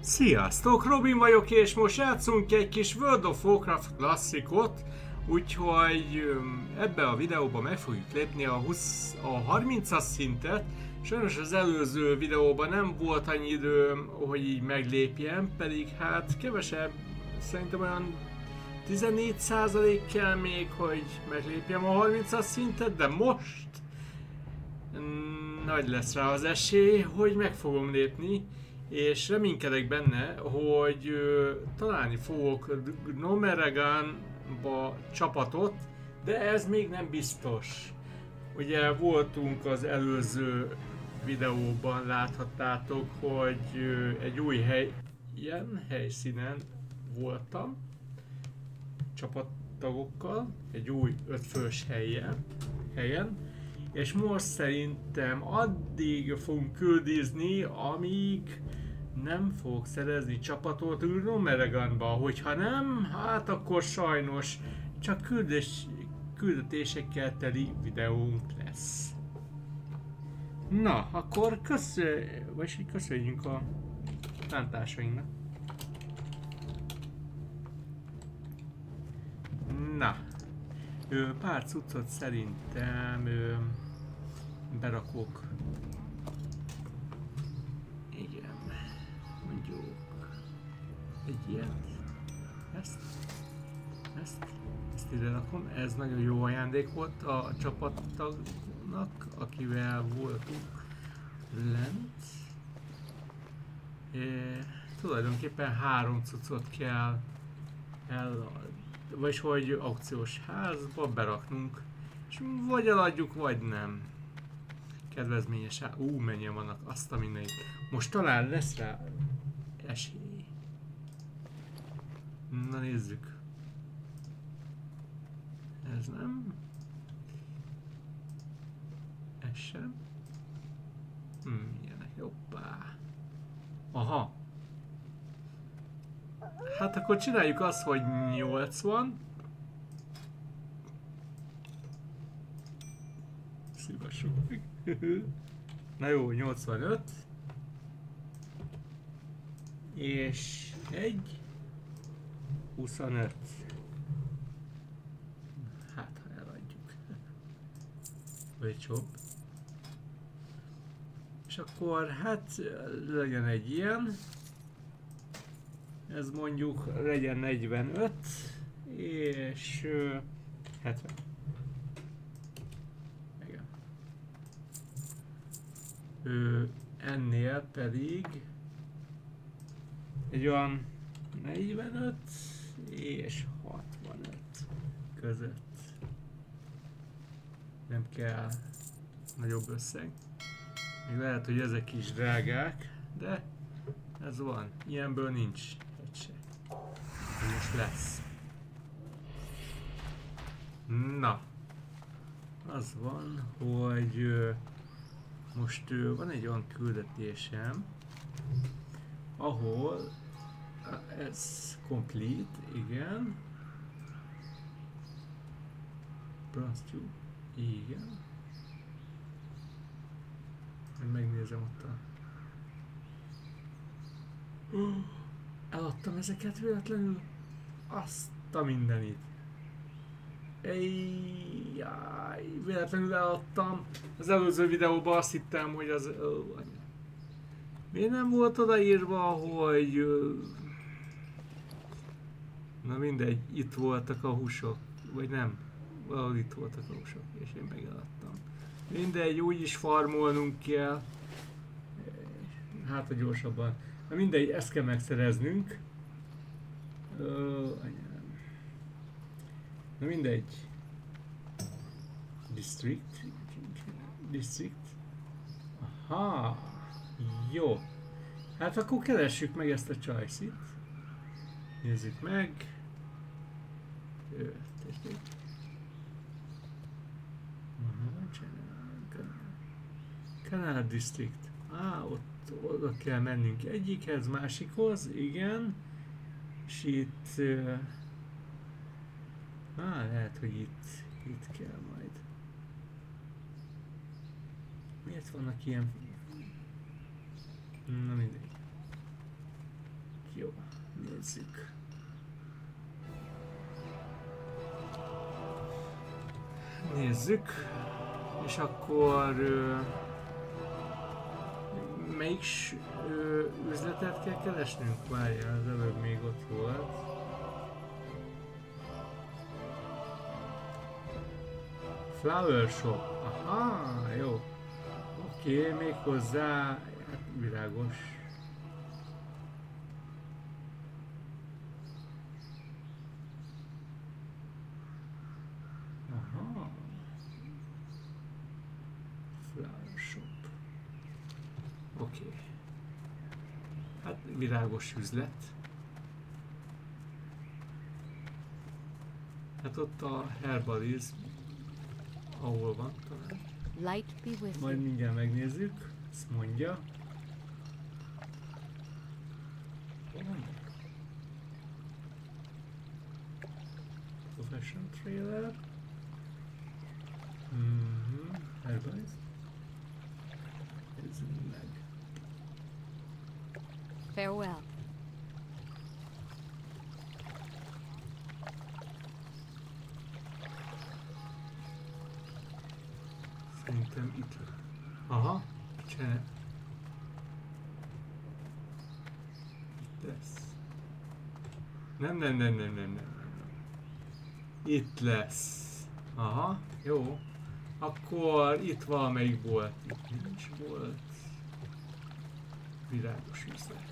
Sziasztok, Robin vagyok, és most játszunk egy kis World of Warcraft klasszikot, úgyhogy ebbe a videóban meg fogjuk lépni a 30-as szintet. Sajnos az előző videóban nem volt annyi időm, hogy így meglépjem, pedig hát kevesebb, szerintem olyan 14% kell még, hogy meglépjem a 30-as szintet, de most nagy lesz rá az esély, hogy meg fogom lépni. És reménykedek benne, hogy találni fogok Gnomereganba csapatot, de ez még nem biztos. Ugye voltunk az előző videóban, láthattátok, hogy egy új helyszínen voltam csapattagokkal, egy új 5 fős helyen, és most szerintem addig fogunk küldizni, amíg nem fogok szerezni csapatot Gnomereganba. Hogyha nem, hát akkor sajnos csak küldetésekkel teli videónk lesz. Na, akkor köszönjünk a tántásainknak. Na, pár cuccot szerintem berakok. Igen, mondjuk egy ilyet, ezt ide rakom. Ez nagyon jó ajándék volt a csapattagnak, akivel voltunk lent. Tulajdonképpen 3 cuccot kell vagyis hogy aukciós házba beraknunk, és vagy eladjuk, vagy nem. Kedvezményes mennyien vannak, azt a mindenit. Most talán lesz rá esély. Na nézzük. Ez nem. Ez sem. Ilyenek, jobbá. Aha. Hát akkor csináljuk azt, hogy 80. Szívassuk meg. Na jó, 85. És 25. Hát, ha eladjuk. Vagy jobb. És akkor hát legyen egy ilyen. Ez mondjuk legyen 45 és 70. Igen. Ennél pedig egy olyan 45 és 65 között. Nem kell nagyobb összeg. Még lehet, hogy ezek is drágák, de ez van. Ilyenből nincs. Most lesz. Na, az van, hogy most van egy olyan küldetésem, ahol ez complete, igen. Bronze Tube, igen. Megnézem ott a... Eladtam ezeket véletlenül. Azt a mindenit. Véletlenül eladtam. Az előző videóban azt hittem, hogy az... Miért nem volt odaírva, hogy... Na mindegy, itt voltak a húsok. Vagy nem. Valahol itt voltak a húsok, és én megeladtam. Mindegy, úgyis farmolnunk kell. Hát a gyorsabban. Na mindegy, ezt kell megszereznünk. Na mindegy. District. Aha. Jó. Hát akkor keressük meg ezt a csajszit. Nézzük meg. Canal District. Ott oda kell mennünk egyikhez, másikhoz, igen. És itt... lehet, hogy itt kell majd. Miért vannak ilyen... Na mindegy. Jó, nézzük. Nézzük. És akkor... melyik üzletet kell keresnünk? Várjál, az előbb még ott volt. Flower shop. Aha, jó. Oké, még hozzá, hát világos. Aha. Flower shop. Oké. Hát világos üzlet. Hát ott a herbalism, ahol van talán. Light be with Majd you. mindjárt megnézzük, ezt mondja. Profession trailer. Herbalism. Ez meg. Farewell. Szerintem itt. Aha, csene. Itt lesz. Nem. Itt lesz. Aha, jó. Akkor itt valamelyik volt. Itt nincs volt. Világos üzlet.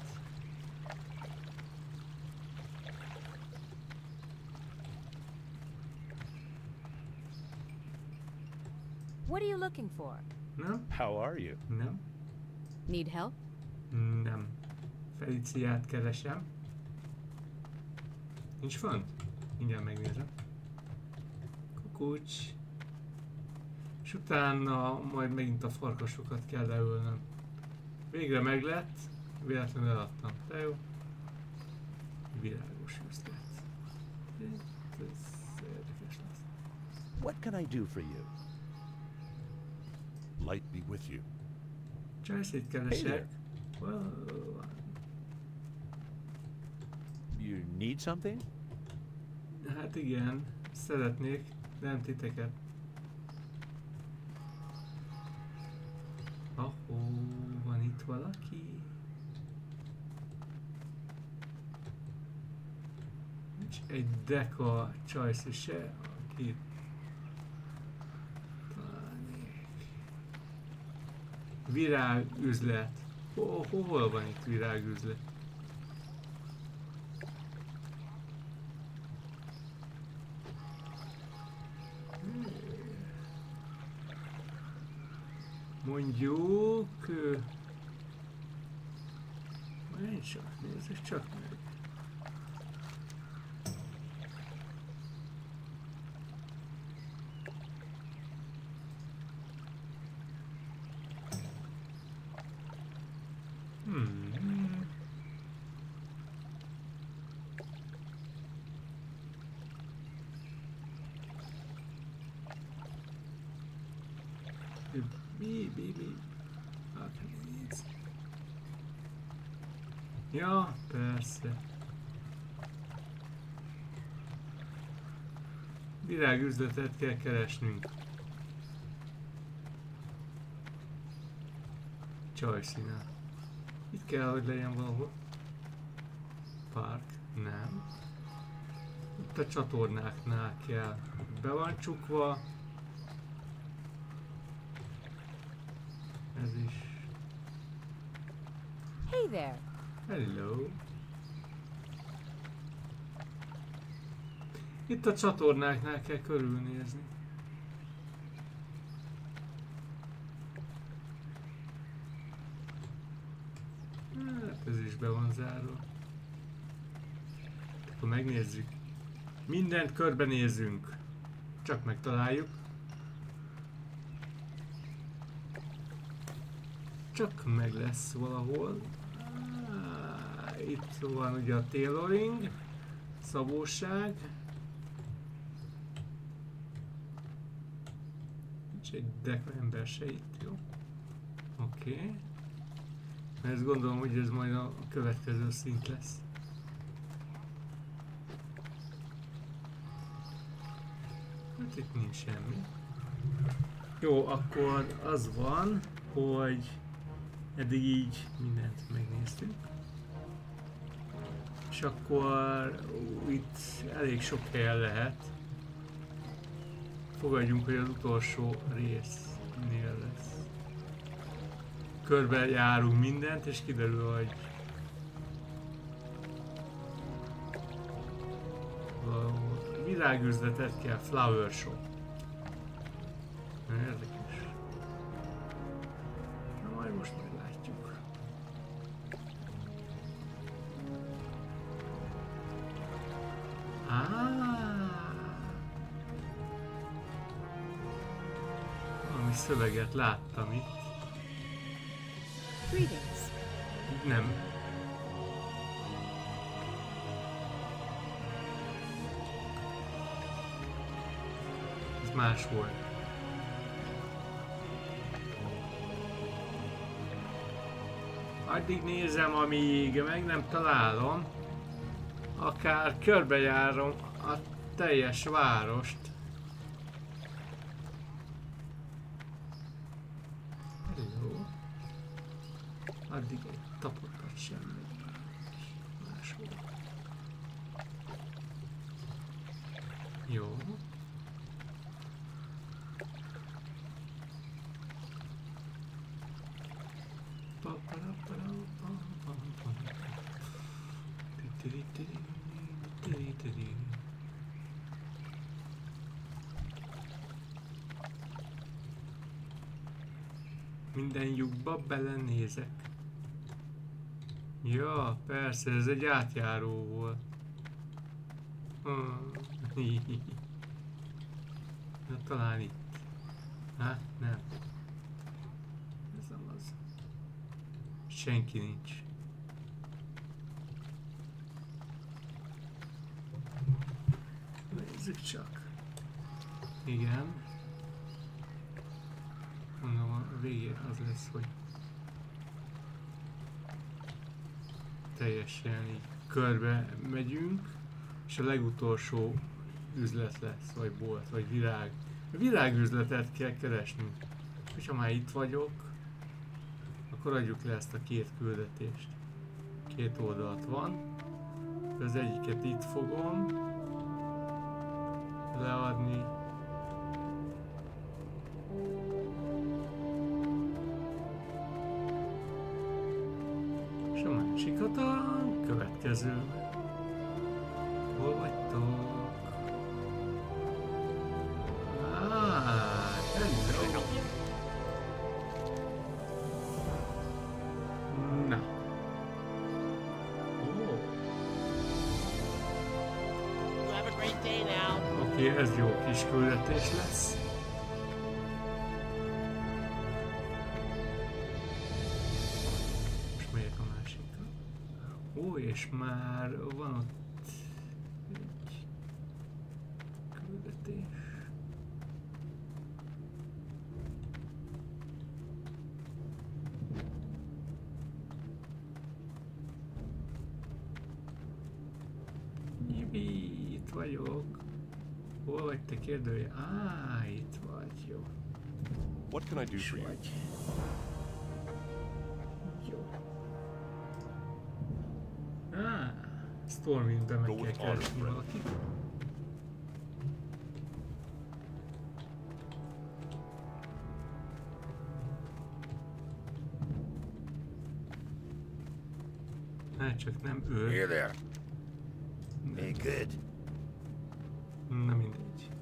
What are you looking for? Nem? How are you? Nem? Need help? Nem. Feliciát keresem. Nincs fönt? Mindjárt megnézem. Kukucs. És utána majd megint a farkasokat kell leülnöm. Végre meglett. Véletlenül eladtam. De jó. Világos üzlet. Ez érdekes lesz. What can I do for you? Light be with you. Csajszét Hey keresek. there. Well, You need something? hát igen, szeretnék, de nem titeket. Van itt valaki? Nincs egy deka csajsz se, akit találnék. Virágüzlet. Hol van itt virágüzlet? Mondjuk... Nincs csak, nézzük csak meg. Mi. Ja, persze. Virágüzletet kell keresnünk. Csajszínál. Itt kell, hogy legyen valahol. Park. Nem. Itt a csatornáknál kell. Be van csukva. Ez is. Hey there. Hello. Itt a csatornáknál kell körülnézni. Hát ez is be van zárva. Akkor megnézzük. Mindent körbenézzünk. Csak megtaláljuk. Csak meg lesz valahol. Itt van ugye a tailoring, szabóság. Nincs egy deka ember se itt, jó? Oké. Ezt gondolom, hogy ez majd a következő szint lesz. Hát itt nincs semmi. Jó, akkor az van, hogy eddig így mindent megnéztünk. És akkor itt elég sok helyen lehet. Fogadjunk, hogy az utolsó résznél lesz. Körbe járunk mindent, és kiderül, hogy virágüzletet kell, flower shop. Érdekes. Na majd most meglátjuk. Valami szöveget láttam itt. Greetings. Nem. Ez más volt. Addig nézem, amíg meg nem találom. Akár körbejárom a teljes várost. Hello. Addig egy tapokat sem megy máshol. Jó. Minden lyukba belenézek. Ja, persze, ez egy átjáró volt. Na, talán itt. Hát, nem. Ez nem az. Senki nincs. Nézzük csak. Igen. Mondom, a végén az lesz, hogy teljesen így körbe megyünk, és a legutolsó üzlet lesz, vagy bolt, vagy virág. A virágüzletet kell keresnünk. És ha már itt vagyok, akkor adjuk le ezt a két küldetést. Két oldalt van. Az egyiket itt fogom leadni. És a másikat a következő. Hol vagytok? Hello. Na. Oké, ez jó kis küldetés lesz. Most megyek a másikra. Ó, és már van ott egy küldetés. Jibi, itt vagyok. Hol vagy te, kérdője? Itt vagy, jó. What can I do for you? Vagy. Jó. Stormwindbe meg kell keresni valakit. Hát csak nem ő. Here there. Ain't good. Na mindegy.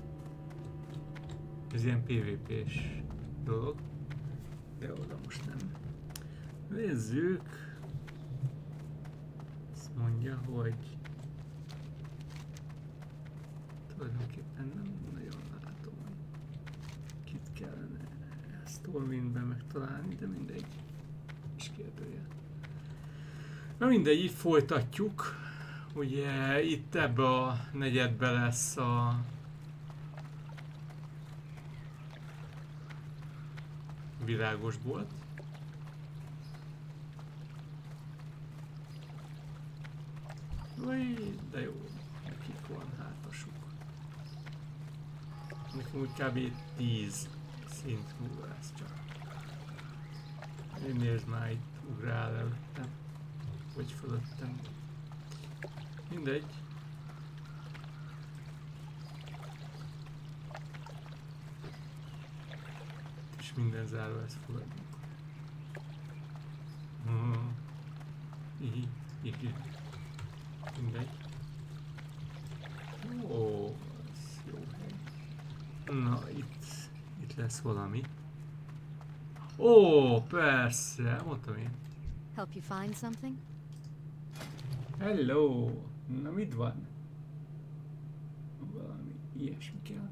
Ez ilyen PvP-s dolog. De oda most nem. Nézzük. Azt mondja, hogy tulajdonképpen nem nagyon látom, kit kellene Stormwindben megtalálni, de mindegy. És kérdője. Na mindegy, így folytatjuk. Ugye itt ebbe a negyedbe lesz a virágos bolt. Új, de jó, nekik van hátasuk. Nekem úgy kb. 10 szint múlva ez csak. Én nézd már, itt ugrál előttem. Vagy fölöttem. Mindegy. És minden zárva ez fogadunk. Igen. Mindegy. Ó, ez jó hely. Na, itt lesz valami. Ó, persze, mondtam én. Help you find something? Hello! Na, mit van? Valami ilyesmi kell.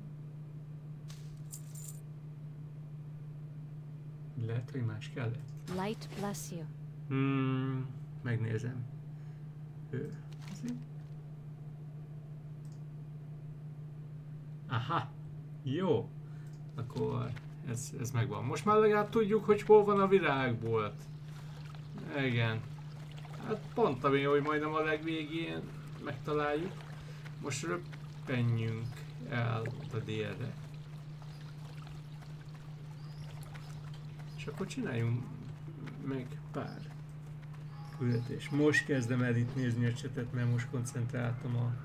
Lehet, hogy más kellett. Light bless you. Megnézem. Aha! Jó! Akkor ez megvan. Most már legalább tudjuk, hogy hol van a virágbolt. Igen. Hát pont ami, hogy majdnem a legvégén megtaláljuk. Most röppenjünk el a délre. És akkor csináljunk meg pár küldetést. Most kezdem el itt nézni a csetet, mert most koncentráltam a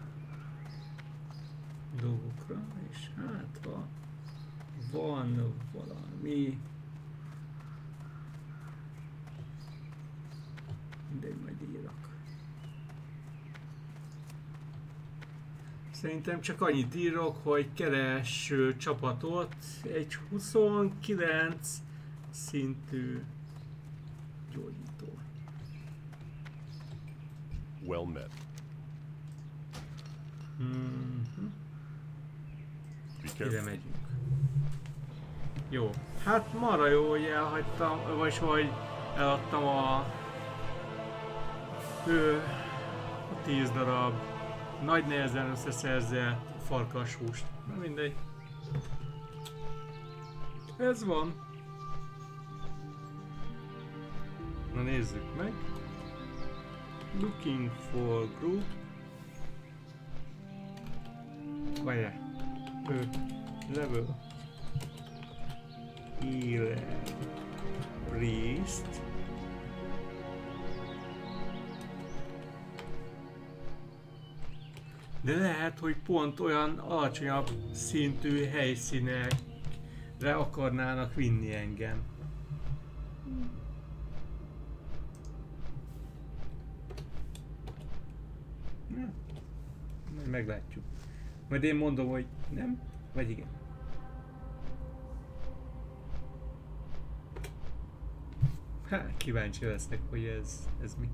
dolgokra, és hát ha van valami, mindegy, majd írok. Szerintem csak annyit írok, hogy keres csapatot, egy 29 szintű gyógyító. Well met. Ide megyünk. Jó. Hát marha jó, hogy elhagytam, vagy hogy eladtam a 10 darab nagy nehezen összeszerzett farkashúst. Na mindegy. Ez van. Na nézzük meg. Looking for group. Várjál. Level. Healer. Priest. De lehet, hogy pont olyan alacsonyabb szintű helyszínekre akarnának vinni engem. Majd meglátjuk. Majd én mondom, hogy nem, vagy igen. Hát kíváncsi lesznek, hogy ez mi.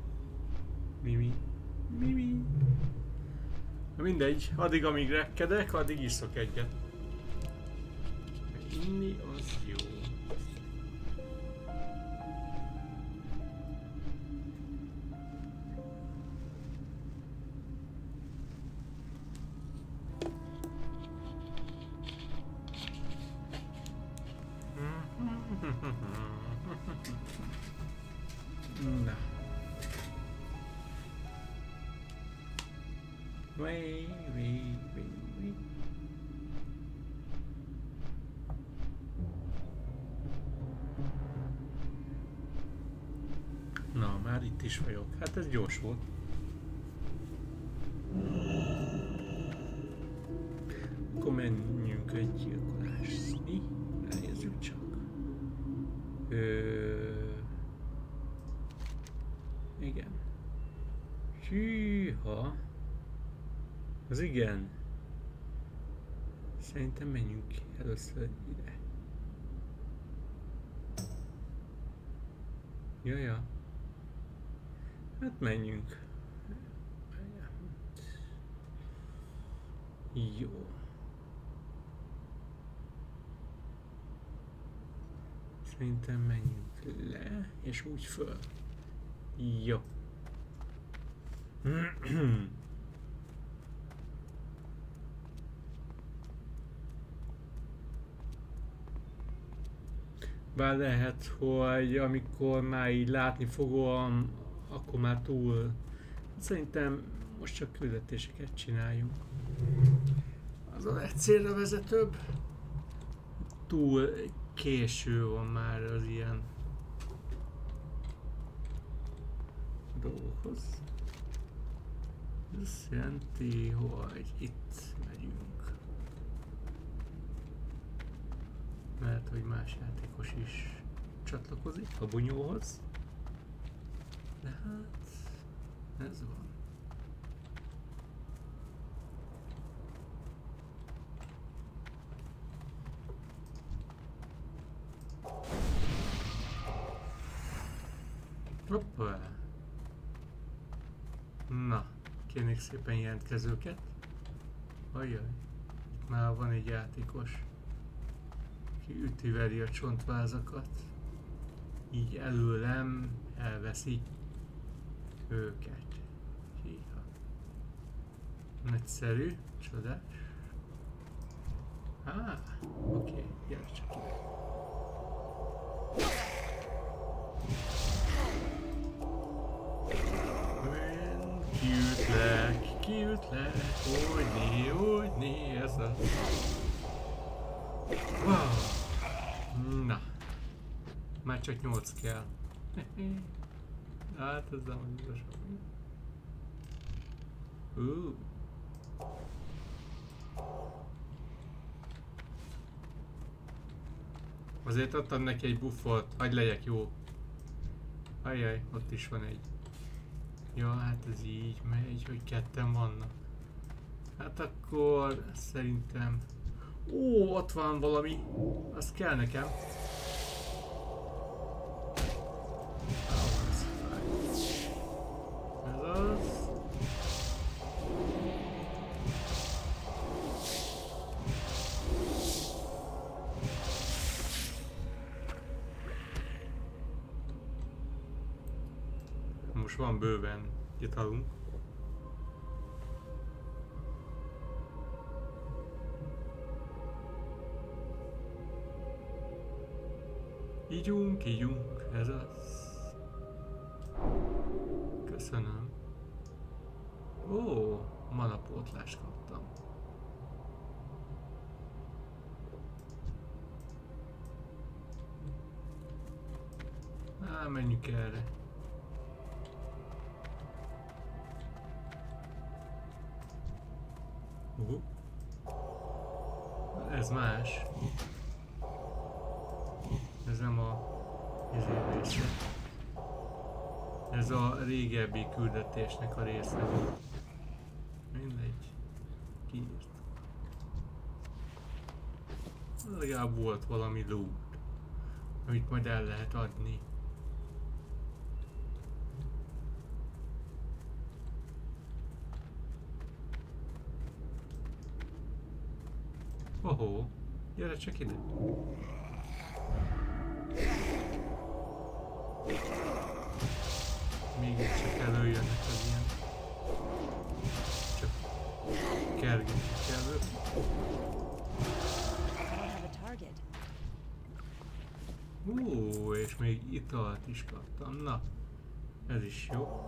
Mi. Na mindegy, addig amíg rekkedek, addig iszok egyet. Inni az jó. Na. Wait. Na, már itt is vagyok. Hát ez gyors volt. Akkor menjünk egy gyilkolászni. Nézzük csak. Igen. Hűha. Az igen. Szerintem menjünk először ide. Jaja. Hát menjünk. Jó. Szerintem menjünk le, és úgy föl. Jó. Bár lehet, hogy amikor már így látni fogom, akkor már túl. Szerintem most csak küldetéseket csináljunk. Azon egy célra vezetőbb. Túl késő van már az ilyen dolgokhoz. Ez azt jelenti, hogy itt megyünk. Mert hogy más játékos is csatlakozik a bunyóhoz. De hát ez van. Hoppá! Na, kérnék szépen jelentkezőket. Ajjaj, itt már van egy játékos, aki üti-veri a csontvázakat. Így előlem elveszi őket. Híha. Nagyszerű, csodás. Oké, gyere csak ide. Kiütlek, hogyne, ez a... Wow. Na. Már csak 8 kell. Hát ez nem az Azért adtam neki egy buffot, hagyd legyek jó. Ajjaj, ott is van egy. Ja, hát ez így megy, hogy ketten vannak. Hát akkor szerintem... Ó, ott van valami. Az kell nekem. Ez az. Most van bőven italunk. Ígyunk, ez az. Köszönöm. Ó, manapótlást kaptam. Menjünk erre. Ez más. Ez nem a része. Ez a régebbi küldetésnek a része volt. Mindegy. Kiírt. Legalább volt valami loot, amit majd el lehet adni. Ohó, gyere csak ide. Még csak előjönnek az ilyen. Csak kergetni kell őt. És még italt is kaptam. Na, ez is jó.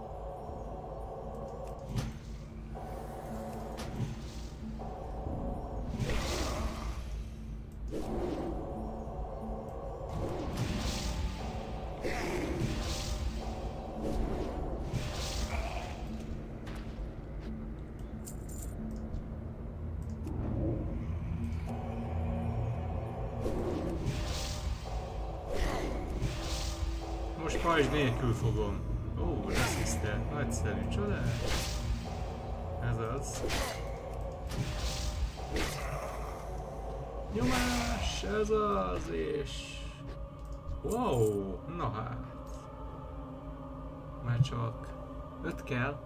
Pajzs nélkül fogom. Ó, resziszter, nagyszerű, csodás. Ez az. Nyomás, ez az, és... Wow, na hát. Már csak 5 kell.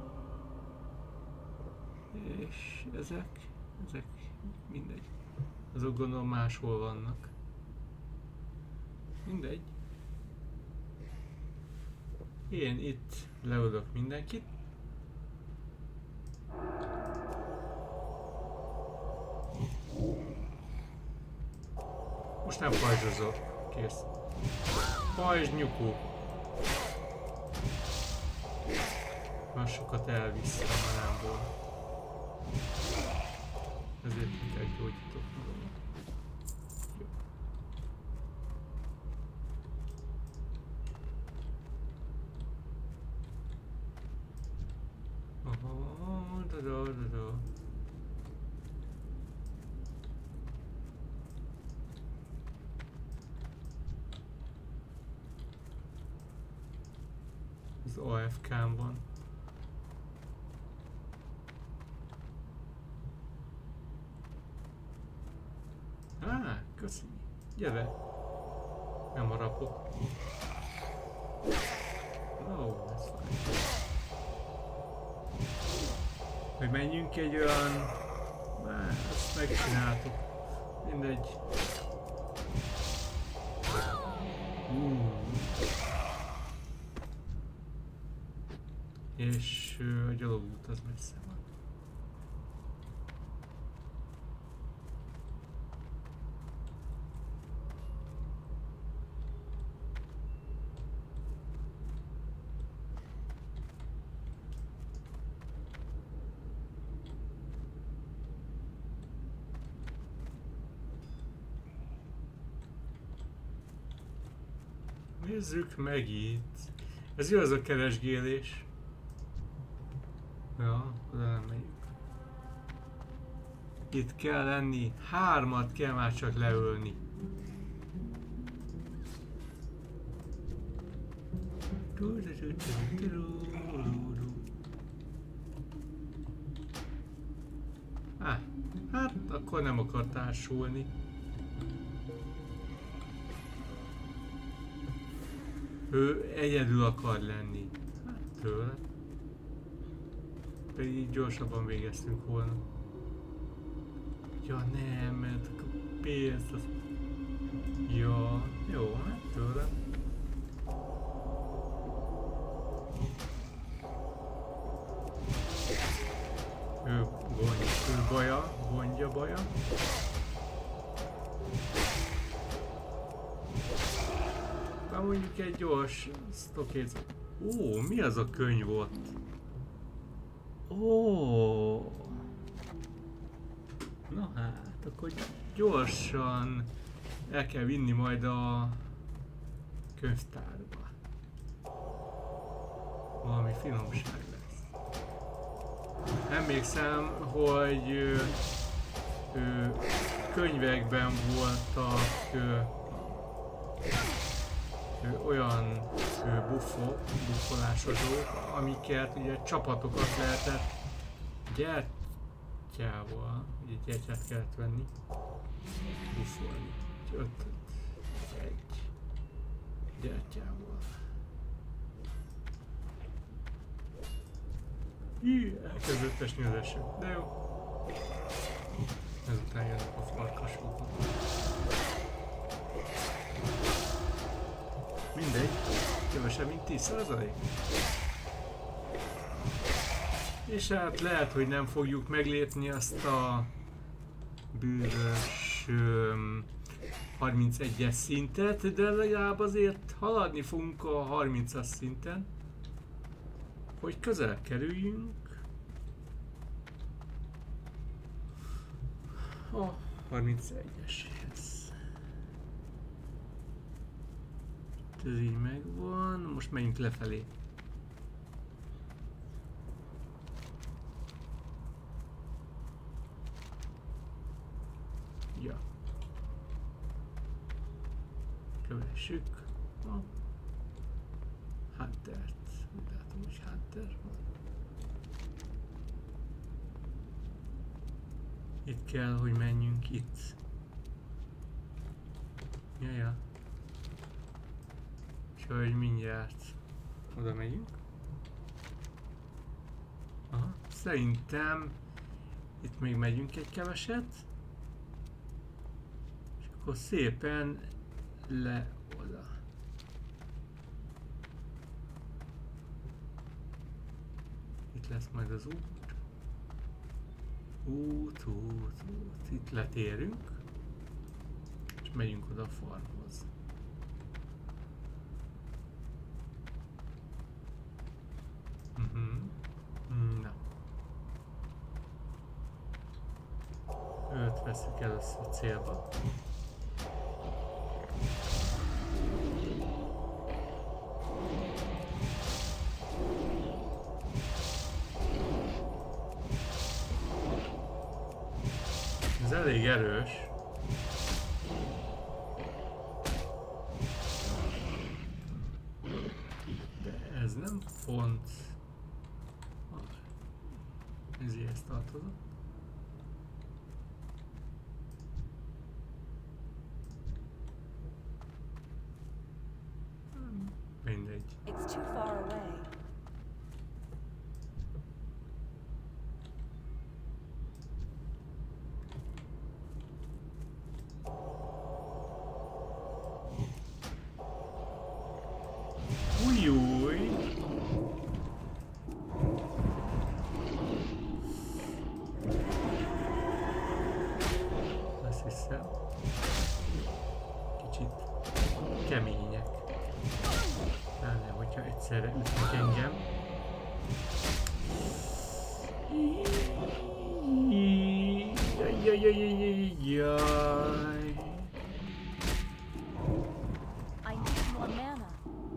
És ezek mindegy. Azok gondolom máshol vannak. Mindegy. Én itt leülök mindenkit. Most nem pajzsozok. Kész. Pajzs nyukú. Már sokat elvisz a manámból. Ezért inkább gyógyítok magamat. Jó. Aha, da. Az AFK-n van. Köszi. Gyere. Nem harapok. Ó, ez fáj. Hogy menjünk egy olyan... ezt megcsináltuk. Mindegy. És a gyalogút az messze van. Nézzük meg itt. Ez jó az a keresgélés. Ja, oda nem megyünk. Itt kell lenni. 3-at kell már csak leölni. Hát akkor nem akar társulni. Ő egyedül akar lenni. Hát tőle. Pedig így gyorsabban végeztünk volna. Ja nem, mert a pénzt az... Ja, jó, hát tőle. Ő gondja baja. Na mondjuk egy gyors sztokéz. Ó, mi az a könyv ott? Ó. Na hát, akkor gyorsan el kell vinni majd a könyvtárba. Valami finomság lesz. Emlékszem, hogy könyvekben voltak olyan buffolásozók, amiket ugye csapatokat lehetett gyertyával, ugye gyertyát kellett venni, buffolni. 5 egy gyertyával. Elkezdett esni az eső, de jó. Ezután jönnek a farkasok. Mindegy, kevesebb mint 10%. És hát lehet, hogy nem fogjuk meglépni azt a bűvös 31-es szintet, de legalább azért haladni fogunk a 30-as szinten, hogy közelebb kerüljünk a 31-eshez. Ez így megvan, most megyünk lefelé. Ja. Kövessük a Huntert. Úgy látom, hogy Hunter van. Itt kell, hogy menjünk itt. Ja. Úgyhogy mindjárt oda megyünk. Aha, szerintem itt még megyünk egy keveset. És akkor szépen le oda. Itt lesz majd az út. Út. Itt letérünk. És megyünk oda a farmhoz. Na. Őt veszük először célba. Ez elég erős. De ez nem pont... Ezért tartozott. Mindegy. It's too far away. Újjúj! Azt hiszem, kicsit kemények. Lenne, hogyha egyszerre ütnek engem. Jaj. I need more mana.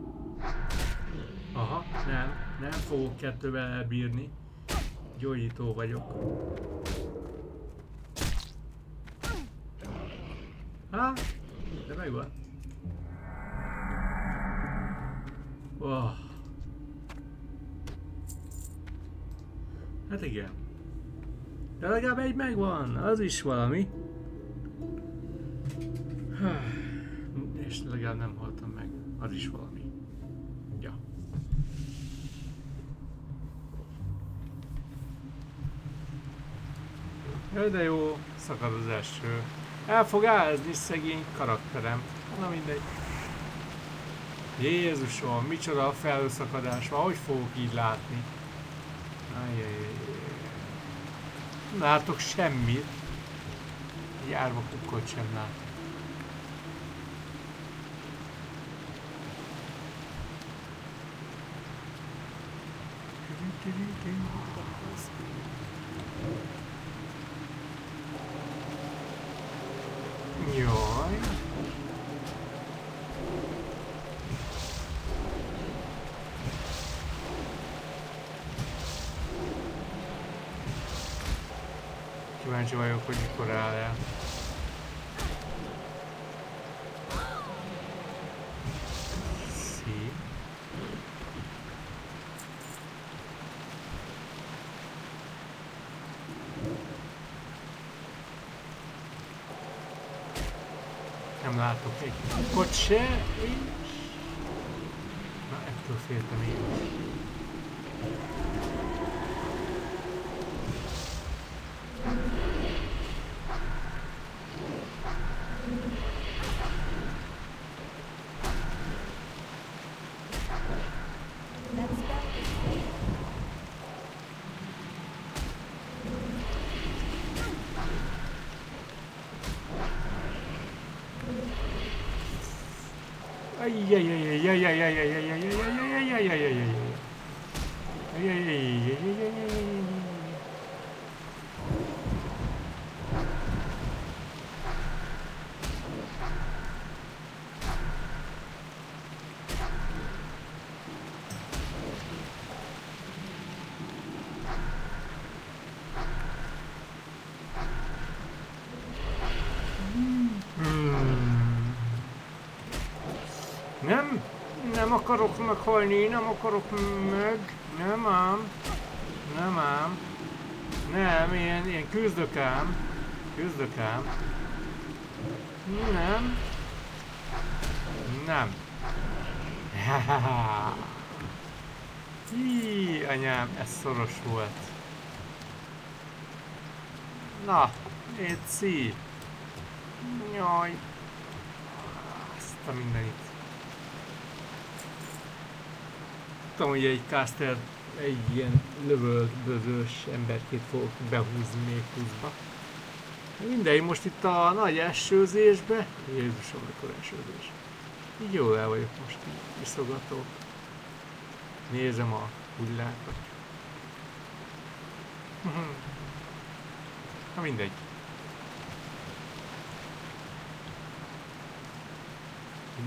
Aha, nem fogok kettővel elbírni. Gyógyító vagyok. Há, de megvan. Oh. Hát igen. De legalább egy megvan, az is valami. És legalább nem haltam meg, az is valami. Ja. Jaj, de jó, szakad az eső. El fog ázni szegény karakterem. Na mindegy. Jézusom, micsoda a felhőszakadás, ahogy fogok így látni? Ajjajjaj. Nem látok semmit. Egy árva kukkot sem látok. Jaj. Kíváncsi vagyok, hogy mikor áll el. Szép. Nem látok egy kukkot se, és... Na, ettől féltem én is. Nem akarok meghalni, nem akarok meg, nem ám, nem, ilyen küzdök ám, nem, Hí, anyám, ez szoros volt. Na, légy. Jaj, azt a mindenit. Tudom, hogy egy caster, egy ilyen lövöldözős emberkét fogok behúzni még 20-ba. Mindegy, most itt a nagy esőzésbe. Jézusom, mikor esőzés. Így jól el vagyok most, így iszogatok. Nézem a hullákat. Na mindegy.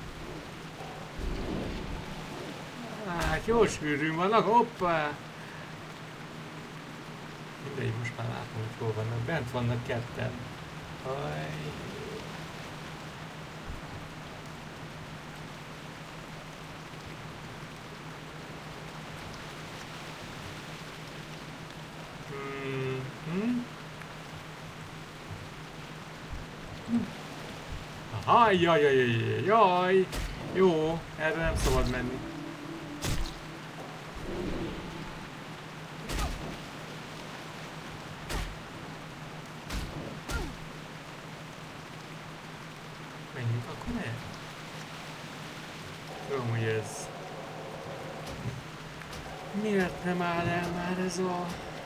Hát jó sűrűn vannak, hoppá! Mindegy, most már látom, hogy hol vannak. Bent vannak ketten. Aj. Aha, jaj, jó, erre nem szabad menni. Menjünk akkor el? Tudom, hogy ez... Miért nem áll el már ez a...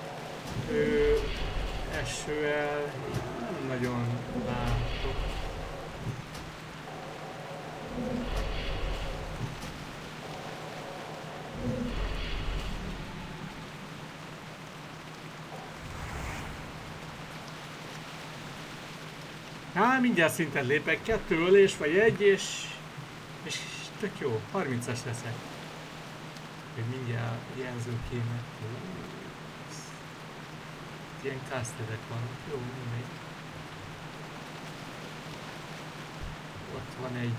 esőel? Nem nagyon látok. Hát mindjárt szinten lépek, 2 ölés vagy 1 és tök jó, 30-as leszek. Még mindjárt jelző kéne. Ilyen casterek vannak, jó, mindegy. Ott van egy...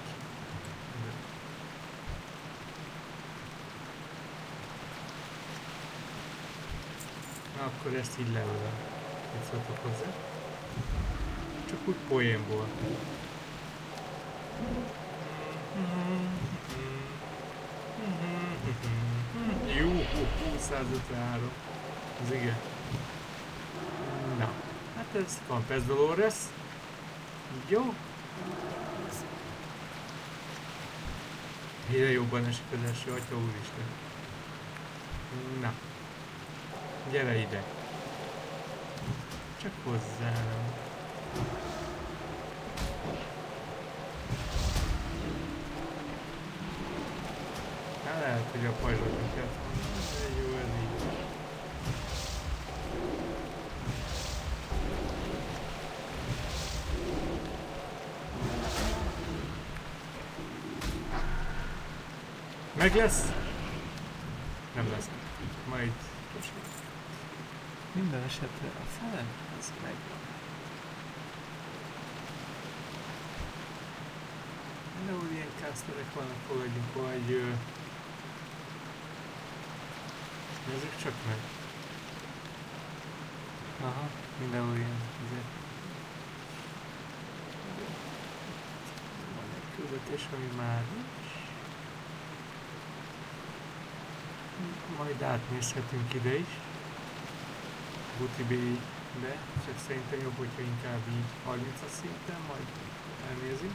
Na akkor ezt így leülöm. Mit szóltok hozzá? Csak úgy poénból. Jó, 153. Az igen. Na, hát ez Campes Dolores. Jó. Hire jobban esik az eső, atya úristen. Na. Gyere ide. Csak hozzám. Hát lehet, hogy a pajzsot nem kellett volna, de jó, ez így. Meg lesz? Nem lesz. Majd... Minden esetre a fele, az megvan. Mindenhol ilyen kászterek vannak, fogadjuk, hogy... Nézzük csak meg. Aha, mindenhol ilyen... Van egy küldetés, ami már nincs. Majd átnézhetünk ide is. Buti B-be, csak szerintem jobb, hogyha inkább így 30-as szinten, majd elnézünk.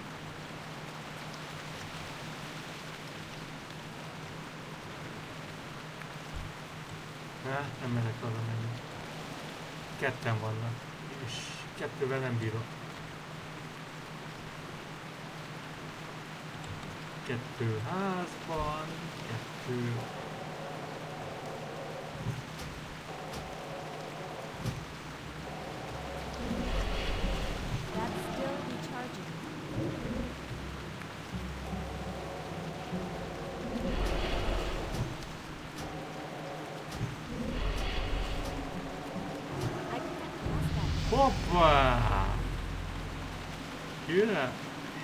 Nem mennek arra menni. Ketten vannak, és kettővel nem bírok. Kettő házban, kettő... That's still recharging. I can't pass that. Hoppá! Jöjjön!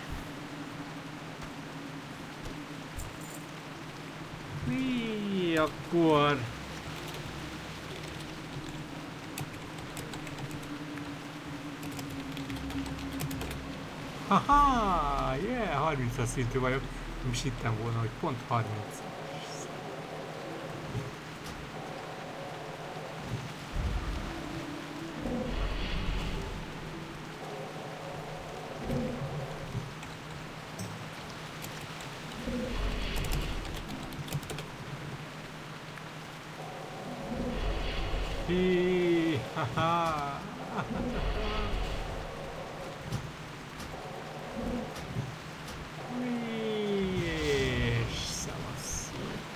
Mi akkor? Haha! Yeah! 30-as szintű vagyok. Nem is hittem volna, hogy pont 30. Hi, haha. És szavasz.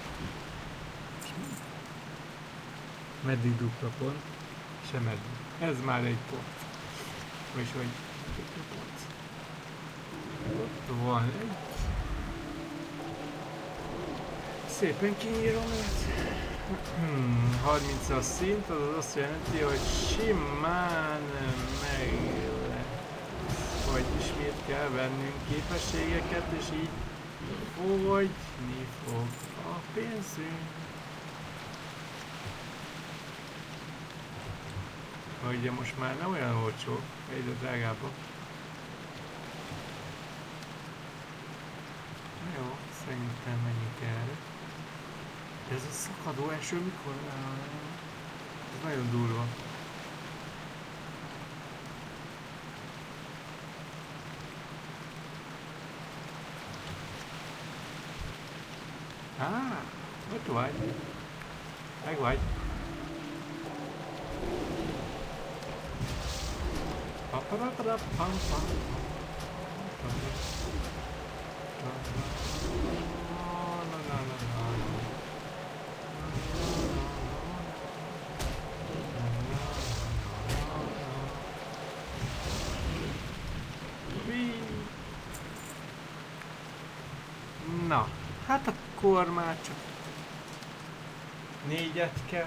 Meddig dupla pont? Sem meddig. Ez már egy pont. Vagyis hogy dupla pont. Ott van egy. Szépen kinyírom őt. 30-as szint, az azt jelenti, hogy simán meg lesz, hogy ismét kell vennünk képességeket, és így fogyni fog a pénzünk. Ugye most már nem olyan olcsó, egyre drágábbak. Jó, szerintem menjünk erre. Ez a szakadó eső mikor? Ez nagyon durva. Ott vagy. Meg vagy. Na, hát akkor már csak 4-et kell.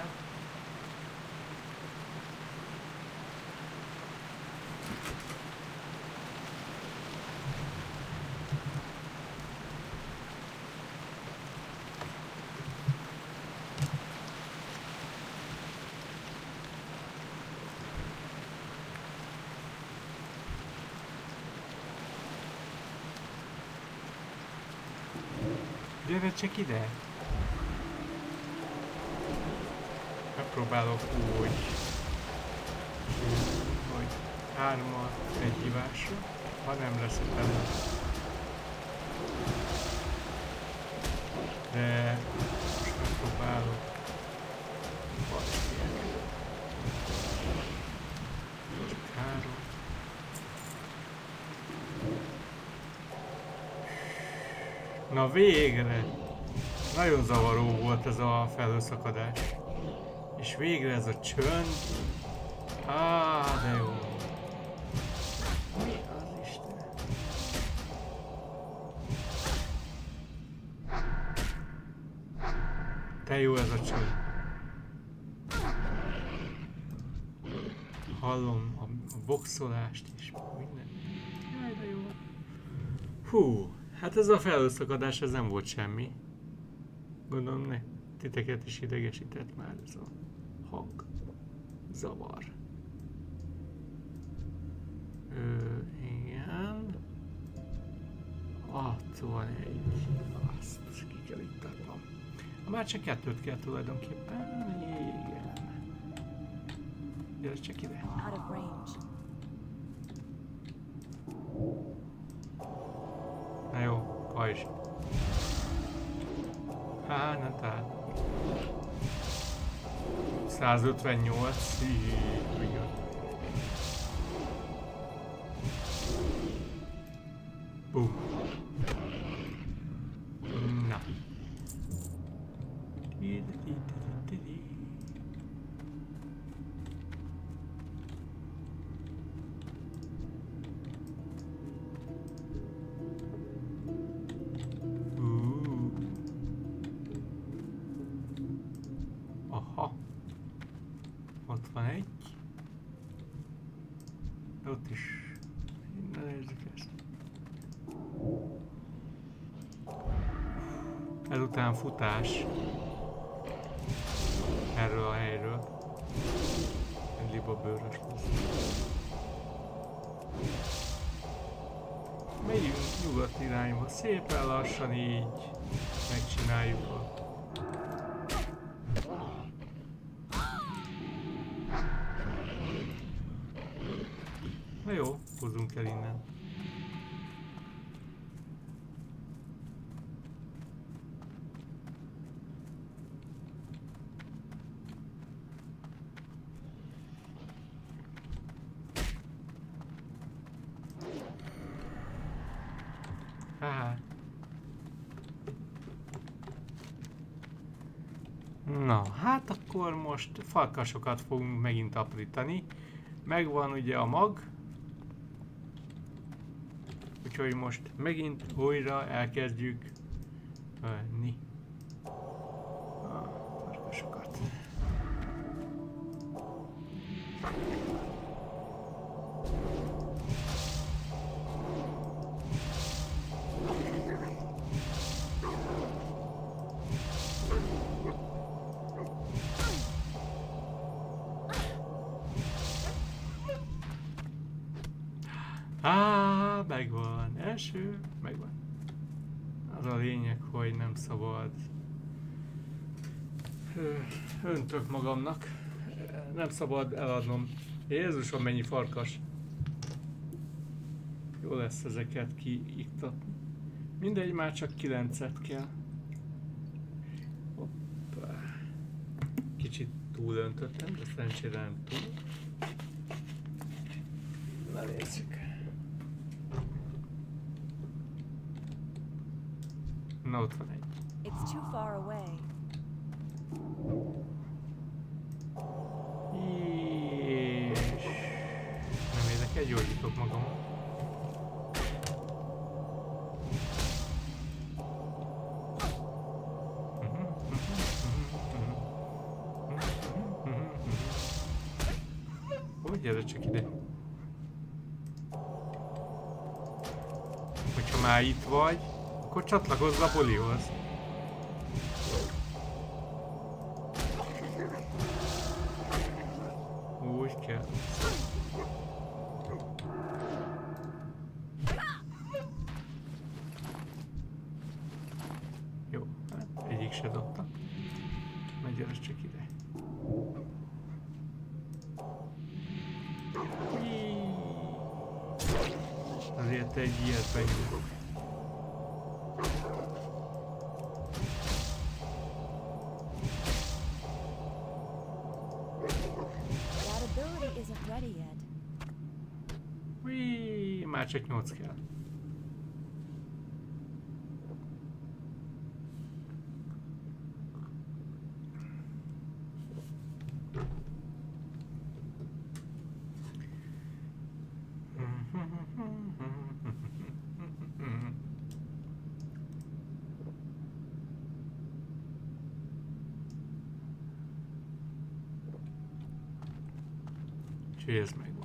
Gyere csak ide! Megpróbálok úgy, hogy 3-at egy hívásra, ha nem lesz benne. De most megpróbálok valamilyen. Csak 3. Na végre! Nagyon zavaró volt ez a felhőszakadás. És végre ez a csönd. De jó. Mi az Isten? 1 Te jó ez a csaj. Hallom a boxolást és minden. Jaj, de jó. Hú, hát ez a felhőszakadás, ez nem volt semmi. Gondolom, ne, titeket is idegesített már ez a hang. Zavar. Igen. 61. Azt ki kell iktatnom. Már csak kettőt kell tulajdonképpen. Igen. Gyere csak ide. Out of range. Na jó, pajzs. Há, nem talán. 158. Igen. Bum. Na. Aha. Ott van egy. Ott is. Na nézzük ezt. Ezután futás. Erről a helyről. Egy libabőrös lesz. Megyünk nyugat irányba. Szépen lassan így megcsináljuk a... Na jó, húzzunk el innen. Na, hát akkor most farkasokat fogunk megint aprítani. Megvan ugye a mag. Úgyhogy most megint újra elkezdjük venni a farkasokat. Megvan. Első, megvan. Az a lényeg, hogy nem szabad. Öntök magamnak. Nem szabad eladnom. Jézusom, mennyi farkas. Jó lesz ezeket kiiktatni. Mindegy, már csak 9-et kell. Hoppá. Kicsit túl öntöttem, de szerencsére nem túl. Na nézzük. Na, ott van egy. It's too far away. És... nem érdekel, gyógyítok magam. Ó, gyere csak ide. Hogyha már itt vagy, akkor csatlakozz a bolihoz. Úgy kell. Jó, hát egyik se dobta. Na gyere csak ide. Azért egy ilyet benyújtok. Már csak 8 kell. Úgyhogy ez megvan.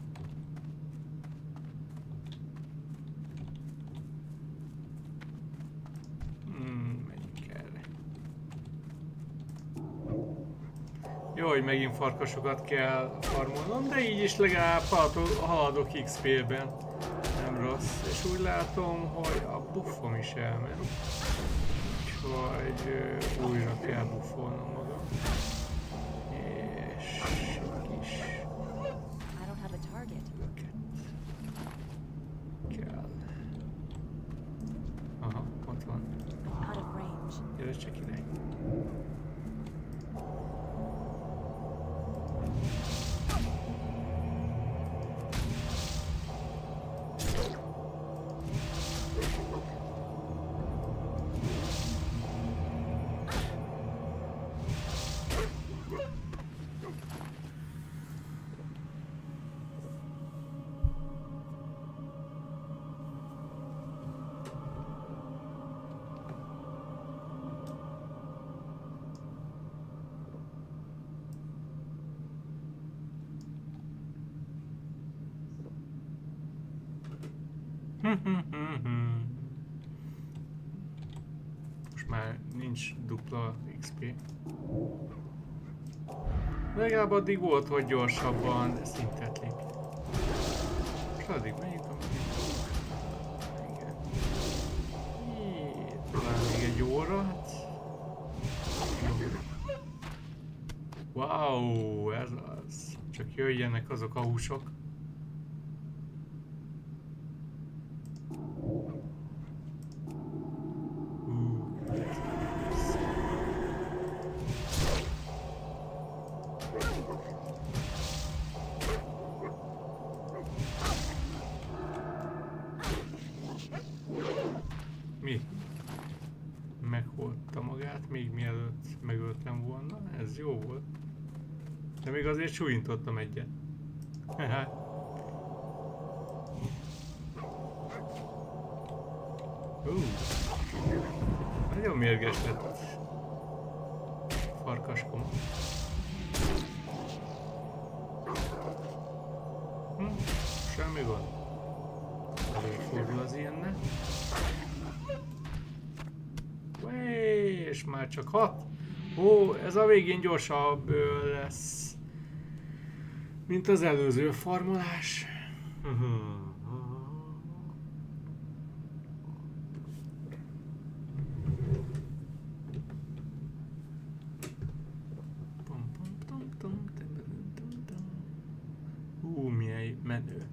Menjünk erre. Jó, hogy megint farkasokat kell farmolnom, de így is legalább haladok XP-ben. Nem rossz. És úgy látom, hogy a buffom is elment. Úgyhogy újra kell buffolnom magam. És kis I don't have a target. löket kell. Aha, ott van. Out of range. Gyere csak ide. Most már nincs dupla XP. Legalább addig volt, hogy gyorsabban szintet lép. És addig megyünk, amíg... Igen. Talán még egy óra. Wow, ez az. Csak jöjjenek azok a húsok. Mi? Meghordta magát, még mielőtt megöltem volna. Ez jó volt. De még azért súlyintottam egyet. Nagyon mérges lett. Farkaskom. Semmi gond. Előfordul az ilyenne. És már csak 6. Ó, ez a végén gyorsabb lesz, mint az előző farmolás. Milyen menő.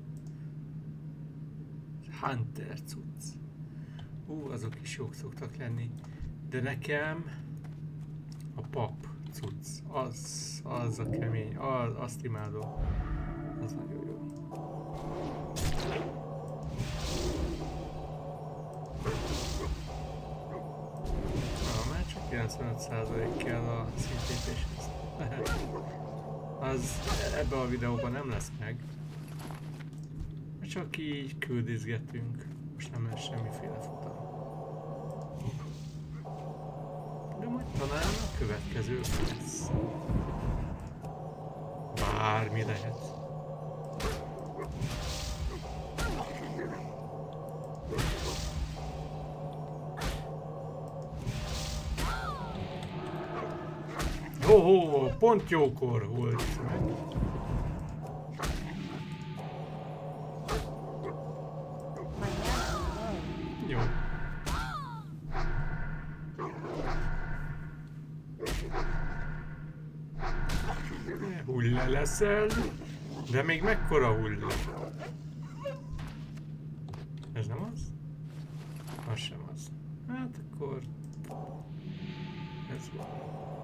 Hunter cucc. Azok is jók szoktak lenni. De nekem a pap cucc, az a kemény, azt imádom. Az nagyon jó. Már csak 95% kell a szintépéshez. Az ebben a videóban nem lesz meg. Csak így küldizgetünk. Most nem lesz semmiféle futam. De majd talán a következő lesz. Bármi lehet. Pont jókor volt meg. Jó. Hulla leszel, de még mekkora hulla? Ez nem az? Az sem az. Hát akkor... ez van.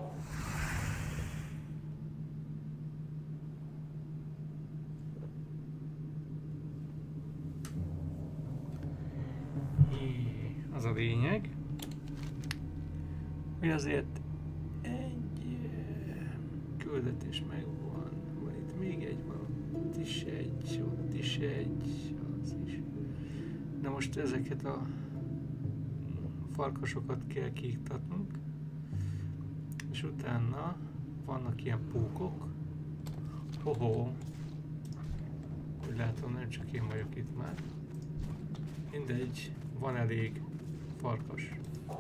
Az a lényeg, hogy azért egy küldetés megvan, van itt még egy, van ott is egy, az is. De most ezeket a farkasokat kell kiiktatnunk, és utána vannak ilyen pókok. Úgy látom, nem csak én vagyok itt már. Mindegy, van elég farkas.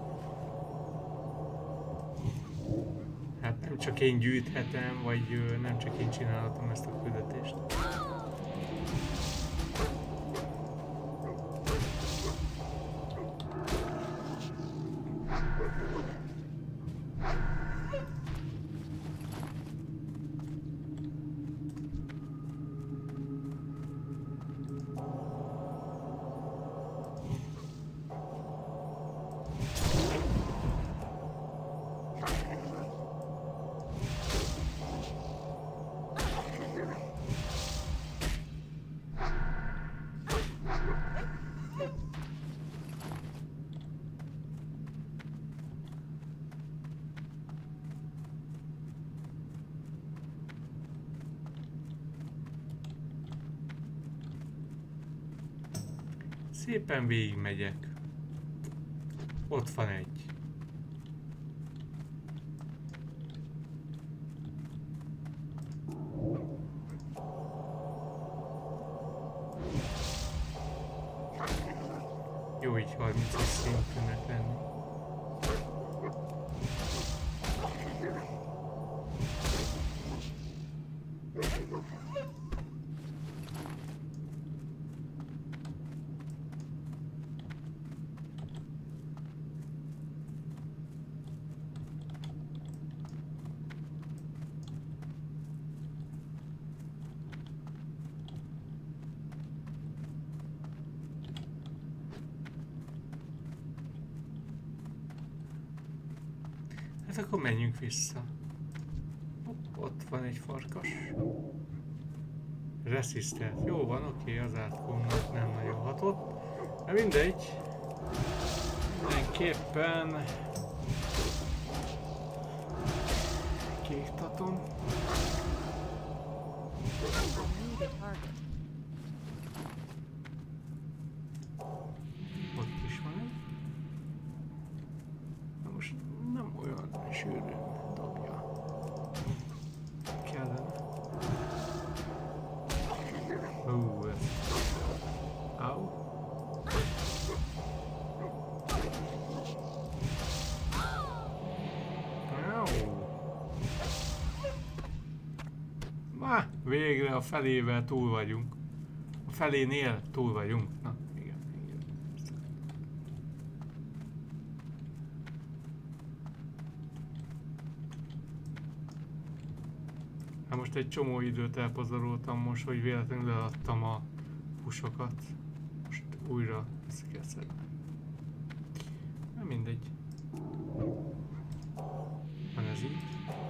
Hát nem csak én gyűjthetem, vagy nem csak én csinálhatom ezt a küldetést. Szépen végigmegyek. Ott van egy. Jó, így 30-as szintűnek lenni. Hát akkor menjünk vissza. Ott van egy farkas. Reszisztelt. Jó van, oké, az átkónak nem nagyon hatott. De mindegy. Mindenképpen kiiktatom. Ott is van egy. Na most nem olyan sűrűn dobja. Kellene. Ez. Au. Végre a felével túl vagyunk. A felénél túl vagyunk. Na, igen. Hát most egy csomó időt elpazaroltam most, hogy véletlenül eladtam a húsokat. Most újra össze kell szedni. Nem mindegy. Van ez így.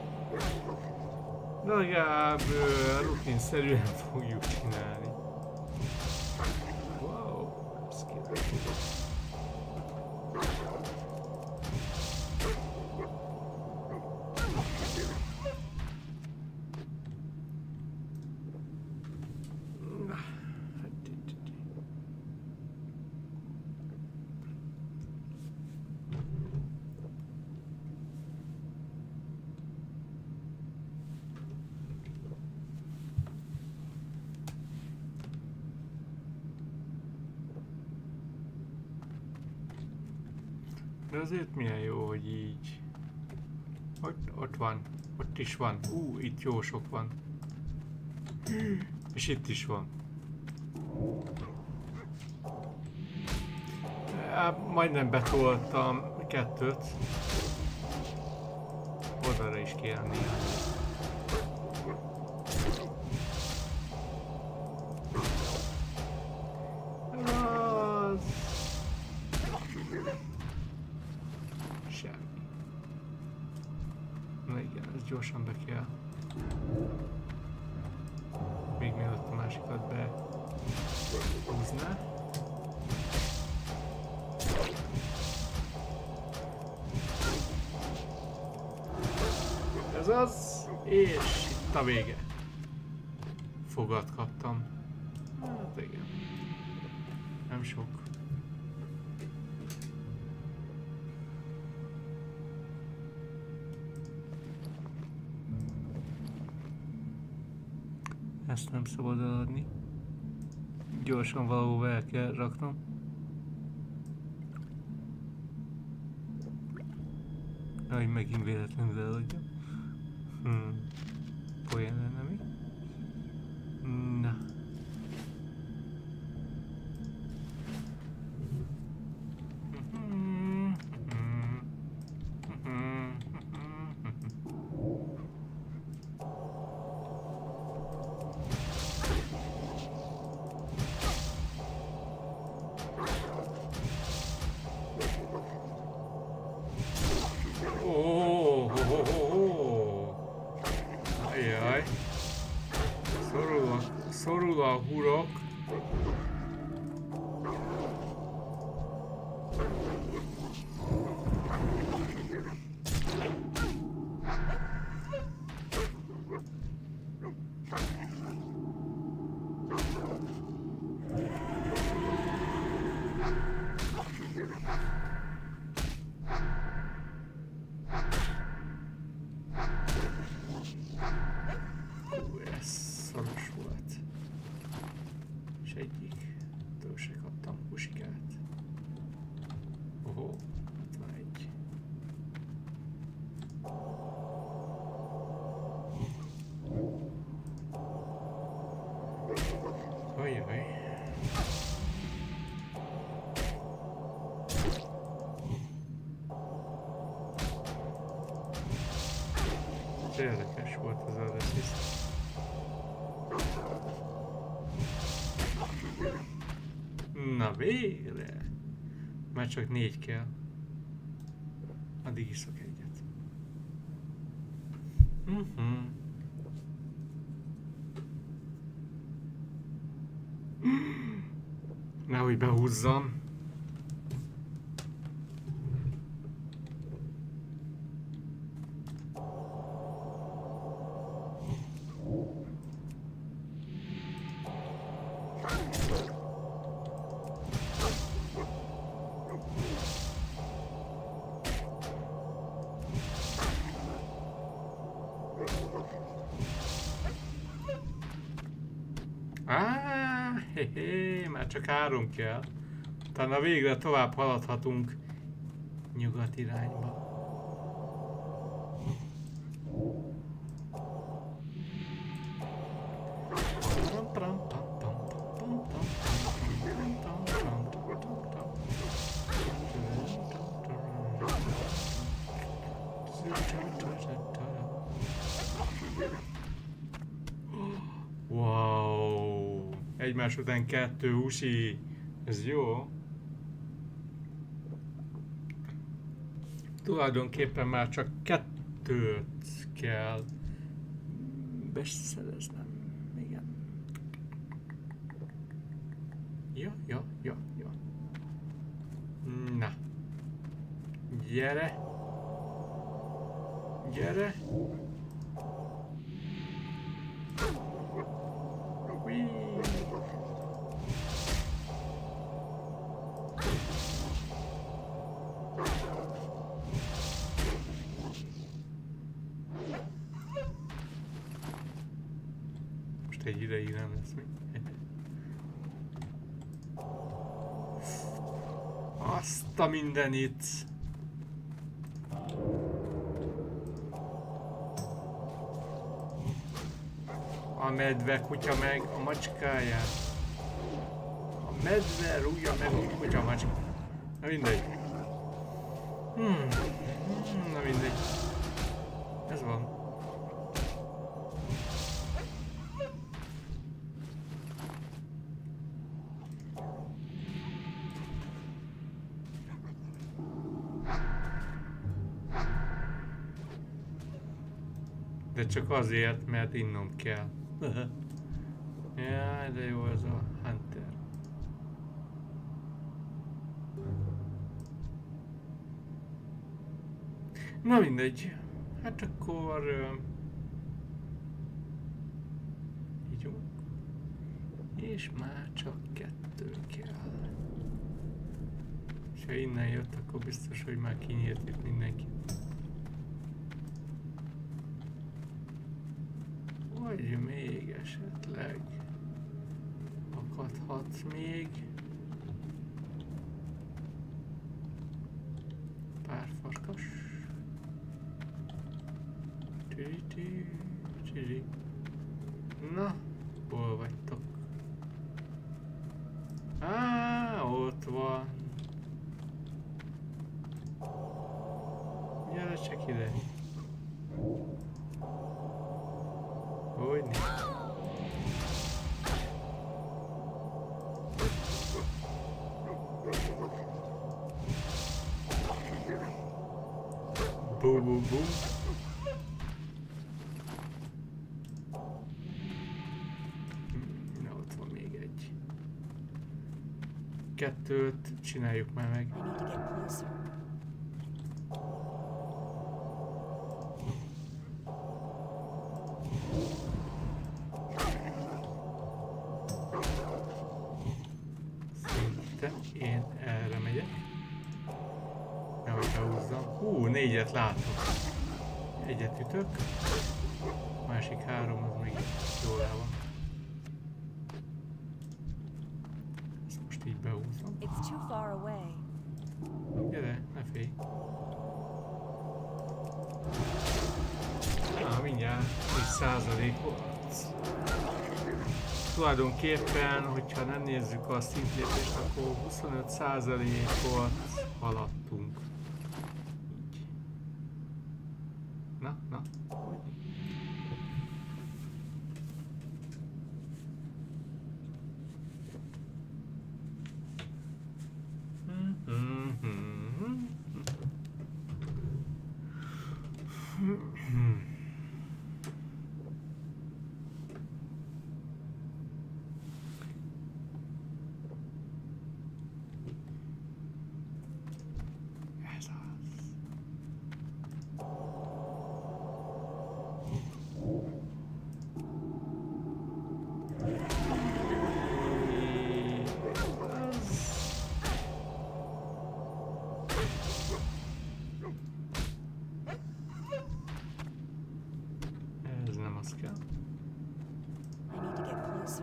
De legalább rutinszerűen fogjuk csinálni. Wow, ez király. De azért milyen jó, hogy így. Ott van. Ott is van. Itt jó sok van. És itt is van. Majdnem betoltam kettőt. Oldalra is kéne néha. Gyorsan be kell. Még mielőtt a másikat behúzná. Ez az, és itt a vége. Fogat kaptam. Hát igen. Nem sok. Ezt nem szabad eladni. gyorsan valahova el kell raknom. Nehogy megint véletlenül eladjam. Olyan lenne mi? Na. Ajjaj. Szorul a hurok. Szoros volt. És egyiktől se kaptam puskát. Ohó, ott van egy. Ajjaj. Érdekes volt az az assist. Na végre! Már csak 4 kell. Addig iszok egyet. Nehogy behúzzam. Már csak 3 kell. Utána végre tovább haladhatunk nyugat irányba. Wow! Egymás után 2 usi. Ez jó. Tulajdonképpen már csak 2 kell beszereznem. Igen. Ja. Na. Gyere. Gyere. Most egy ideig nem lesz még. Azt a mindenit! A medve kutya meg a macskáját. A medve rúgja meg a kutya macskáját. Na mindegy. Na mindegy. Ez van. De csak azért, mert innom kell. Jaj, de jó ez a Hunter. Na mindegy. Hát akkor... Higgyunk. És már csak 2 kell. És ha innen jött, akkor biztos, hogy már kinyírt itt mindenki. Vagy még esetleg akadhat még. Pár farkas. Na, hol vagytok? Ott van. Gyere csak ide. Hogyne? Bum bum bum. Na, ott van még egy. Kettőt csináljuk már meg. I need to get closer. Szerintem én erre megyek. Nehogy behúzzam. Négyet látok. Egyet ütök. Másik három az még jól el van. Ezt most így behúzom. It's too far away. Gyere, ne félj. Mindjárt 10% volt. Tulajdonképpen, hogyha nem nézzük a szintlépést, akkor 25%-ot haladtunk. Így. Na. Ez az. Ez nem az kell. I need to get closer.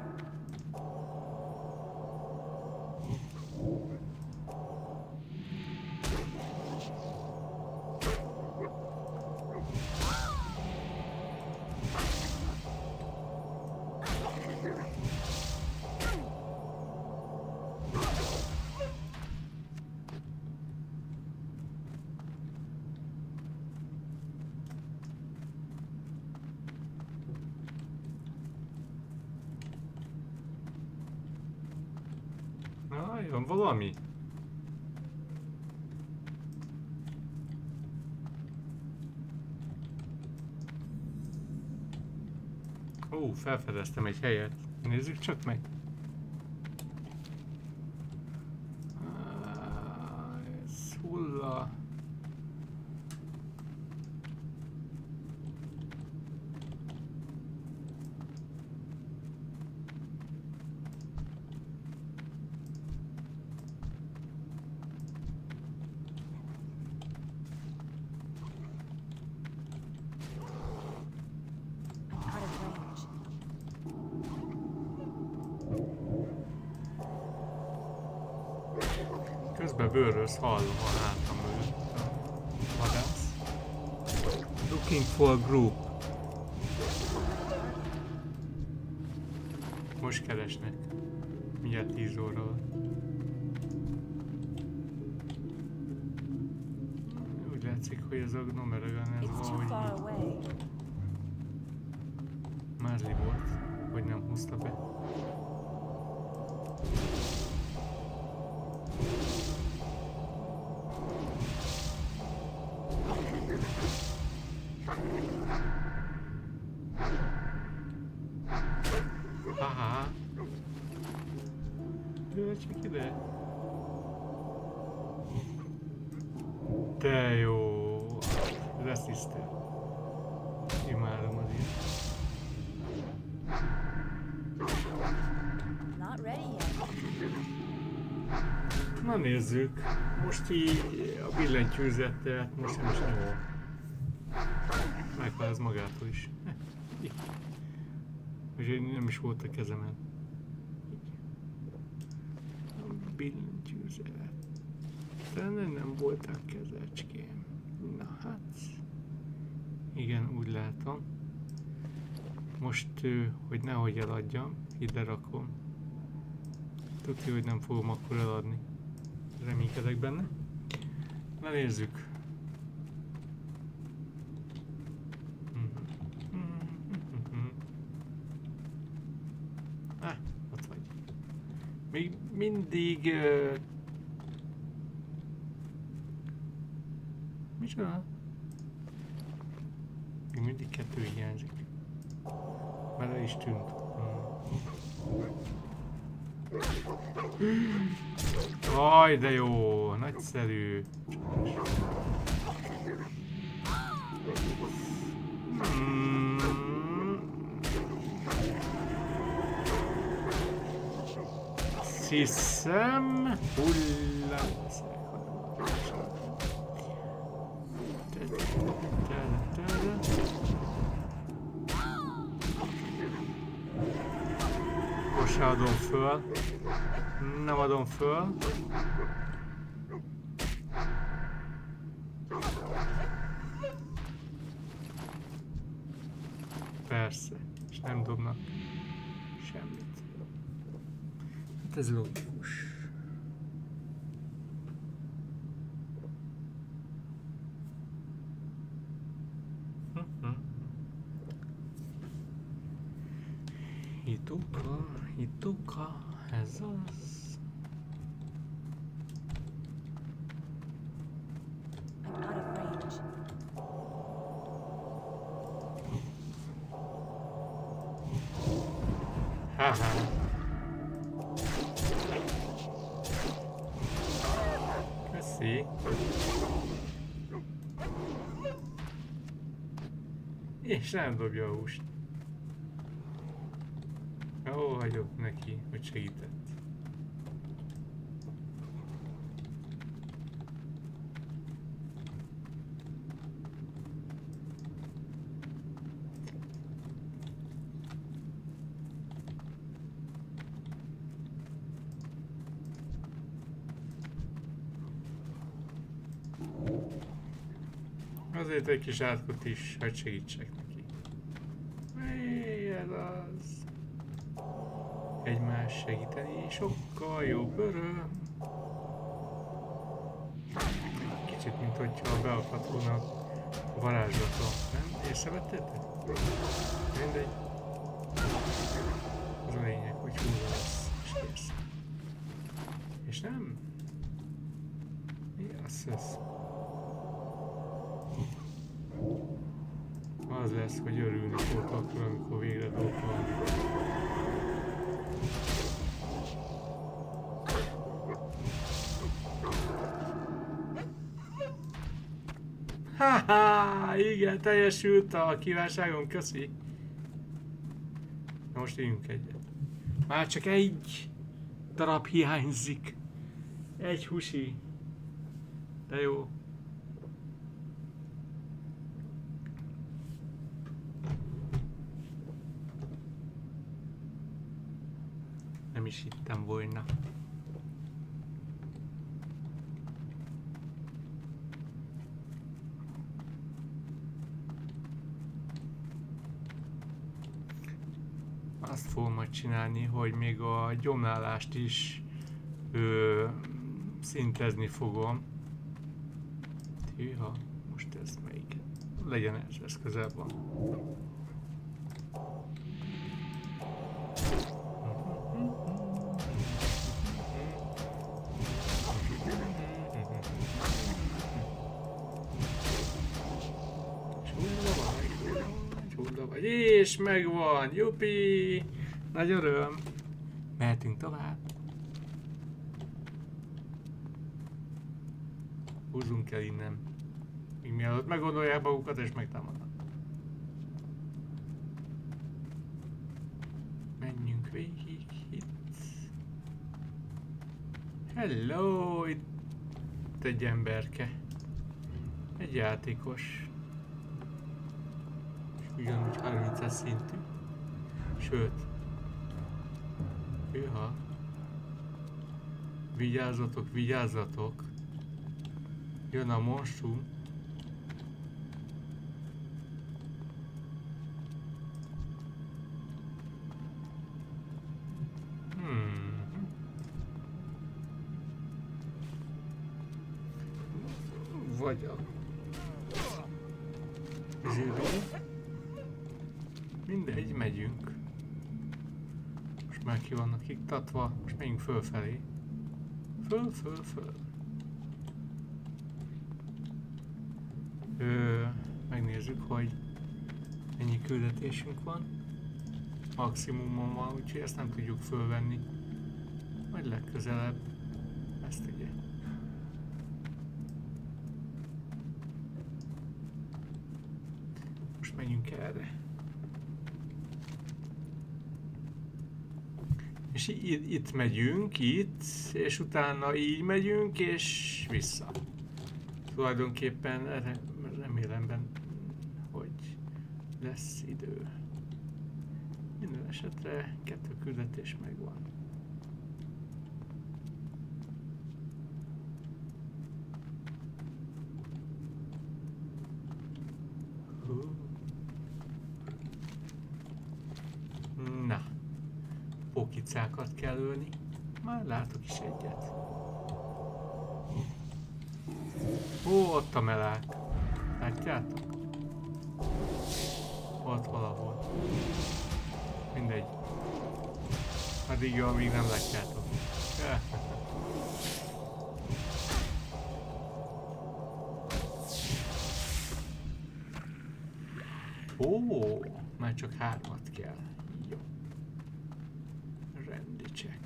Jön valami? Felfedeztem egy helyet. Nézzük csak meg. Ez hulla. Közben bőrös hallom a hátam mögött a vadász. Looking for group. Most keresnek. Mindjárt 10 óra van. Úgy látszik, hogy ez a Gnomeregan ez valahogy mázli volt, hogy nem húzta be. Haha. Gyere csak ide. De jó. Resziszter. Imádom az ilyen. Not ready yet. Na nézzük. Most így a billentyűzettet most nem is nyomol. Megváz magától is. Úgyhogy nem is volt a kezemen. billentyűzet. Talán nem voltak kezecském. Na hát. Igen, úgy látom. Most, hogy nehogy eladjam, ide rakom. Tudja, hogy nem fogom akkor eladni. Reménykedek benne. Na nézzük. Ott vagy. Még mindig... Micsoda? Még mindig 2 hiányzik. Már el is tűnt. Aj, de jó! Nagyszerű! Azt hiszem... Most adom föl. Nem adom föl. Persze, és nem dobnak semmit. Hát ez logikus. Hituka, ez az. I'm out of range. Haha. Köszi. És nem dobja a húst. Jó, hagyok neki, hogy segített. Azért egy kis átkot is, hogy segítsek neki. Ez az. Egymás segíteni, sokkal jobb öröm. Kicsit, mint hogyha beakadt volna a varázslatom, nem? Észrevettétek? Mindegy. Az a lényeg, hogy húzva lesz, és kész. És nem? Mi az ez? Az lesz, hogy örülni fogok, amikor végre dolgozom. Haha, igen, teljesült a kívánságom, köszi. Na most éljünk egyet. Már csak egy darab hiányzik. Egy husi. De jó. Nem is hittem volna. Azt fogom majd csinálni, hogy még a gyomlálást is szintezni fogom. Hűha, most ez melyik? Legyen ez közel van. És megvan, jupi! Nagy öröm! Mehetünk tovább. Húzzunk el innen. Még mielőtt meggondolják magukat és megtámadnak. Menjünk végig itt. Hello! Itt egy emberke. Egy játékos. Ugyanúgy 30 szintű. Sőt. Hűha. Vigyázzatok, vigyázzatok. Jön a monstrum. Vagy a... Mindegy, megyünk. Most már ki vannak iktatva, most megyünk fölfelé. Föl. Megnézzük, hogy ennyi küldetésünk van. Maximumon van, úgyhogy ezt nem tudjuk fölvenni. Majd legközelebb ezt ugye. Most menjünk erre. És itt megyünk, és utána így megyünk, és vissza. Tulajdonképpen remélem, hogy lesz idő. Minden esetre 2 küldetés megvan. Na, pókicákat kell ölni. Már látok is egyet. Ó, ott a melák. Látjátok? Ott valahol. Mindegy. Addig jó, amíg nem látjátok. Ó, már csak 3-at kell. Jó. Rendi check.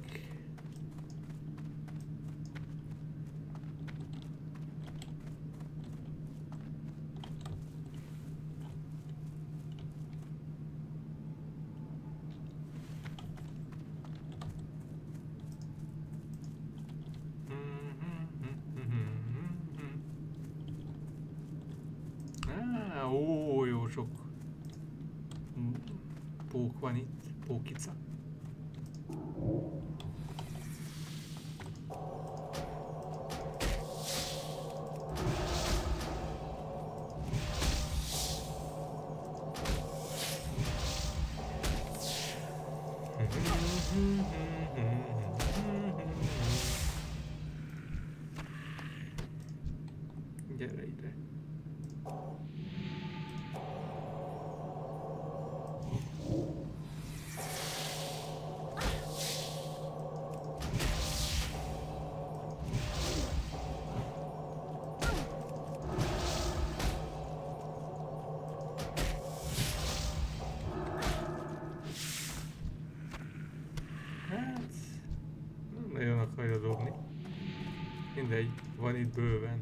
Ó, jó sok pók van itt, pókica. Gyere ide. Nagyon akarja dobni. Mindegy, van itt bőven.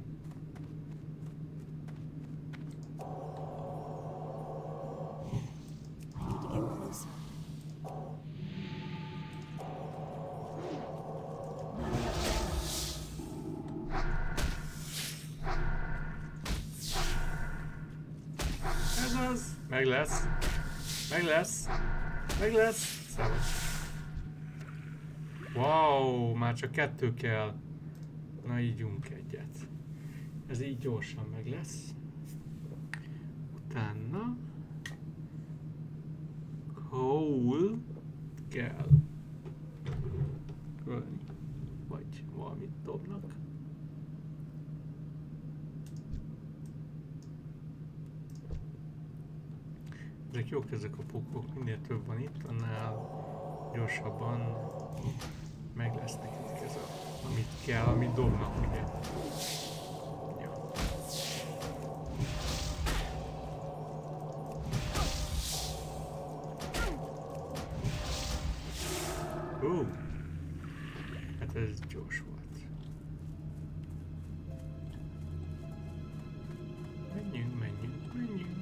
Ez az! Meg lesz! Meg lesz! Meg lesz! Szevasz! Wow, már csak 2 kell. Na, ígyunk egyet. Ez így gyorsan meg lesz. Utána... Coal kell. Ölni. Vagy valamit dobnak. Ezek jók ezek a pókok, minél több van itt, annál gyorsabban meg lesz nekik ez a, amit kell, amit dobnak, ugye. Ja. Hát ez gyors volt. Menjünk, menjünk, menjünk.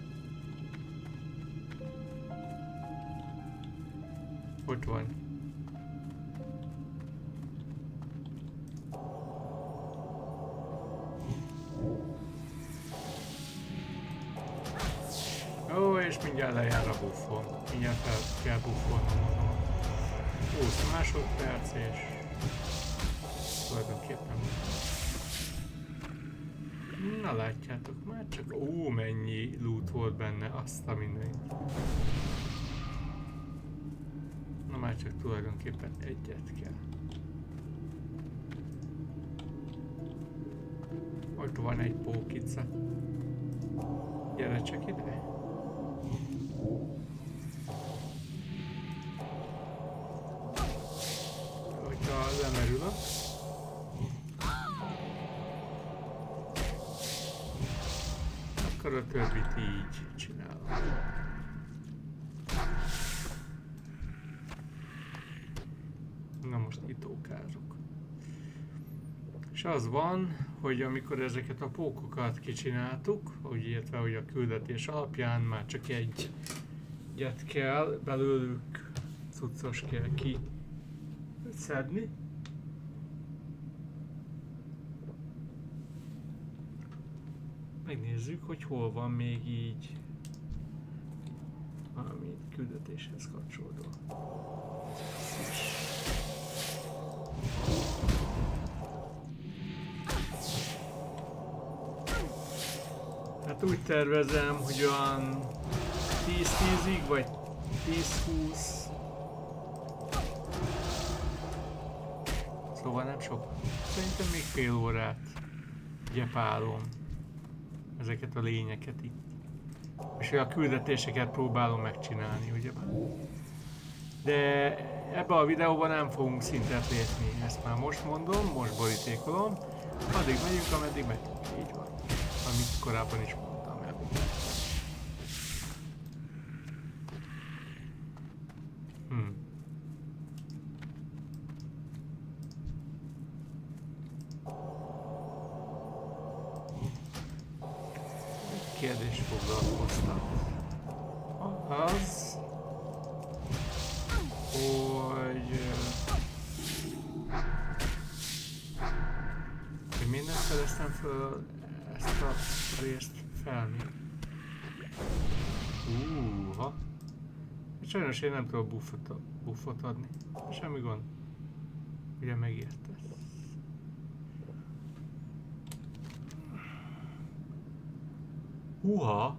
Ott van. Ó, és mindjárt lejár a buffon. Mindjárt fel kell buffolnom, mondom. 20 másodperc és... tulajdonképpen. Na látjátok, már csak mennyi loot volt benne, azt a mindenit. Na már csak tulajdonképpen egyet kell. Ott van egy pókica. Gyere csak ide. Hogyha lemerülök. Akkor a többit így csinálom. Na most itókázok. És az van, hogy amikor ezeket a pókokat kicsináltuk, úgy értve, hogy a küldetés alapján már csak egyet kell belőlük, cuccos kell kiszedni. Megnézzük, hogy hol van még így valami küldetéshez kapcsolódó. Hát úgy tervezem, hogy olyan 10-10-ig, vagy 10-20. Szóval nem sok. Szerintem még fél órát gyepálom ezeket a lényeket itt. És a küldetéseket próbálom megcsinálni, ugye? De ebben a videóban nem fogunk szintet lépni. Ezt már most mondom, most borítékolom. Addig megyünk, ameddig megyünk. Így van. Amit korábban is mondtam el. Kérdés foglalkoztat. Az, hogy miért nem fedeztem föl ezt a részt fel még. Ha. Sajnos én nem tudok buffot adni. Semmi gond. Ugye megértesz. Húha!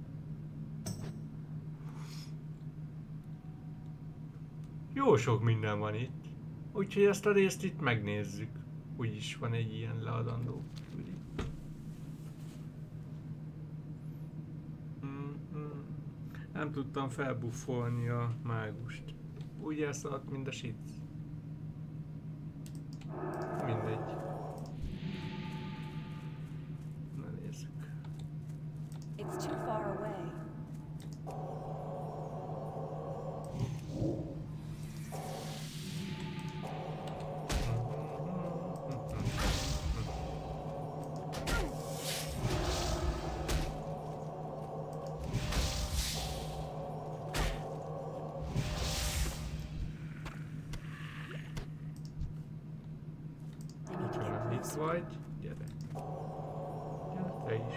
Jó sok minden van itt. Úgyhogy ezt a részt itt megnézzük. Úgyis van egy ilyen leadandó. Nem tudtam felbuffolni a mágust. Úgy elszaladt, mint a shit. Mindegy. Na nézzük. It's too far away. Itt vagy, gyere. Gyere te is.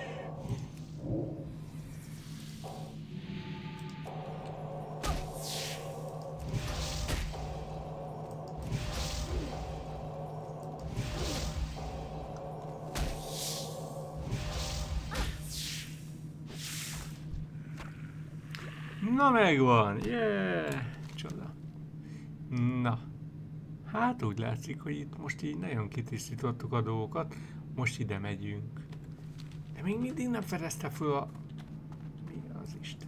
Na megvan, yeah! Csoda. Na. Hát úgy látszik, hogy itt most így nagyon kitisztítottuk a dolgokat. Most ide megyünk. De még mindig nem fedezte föl a... Mi az Isten?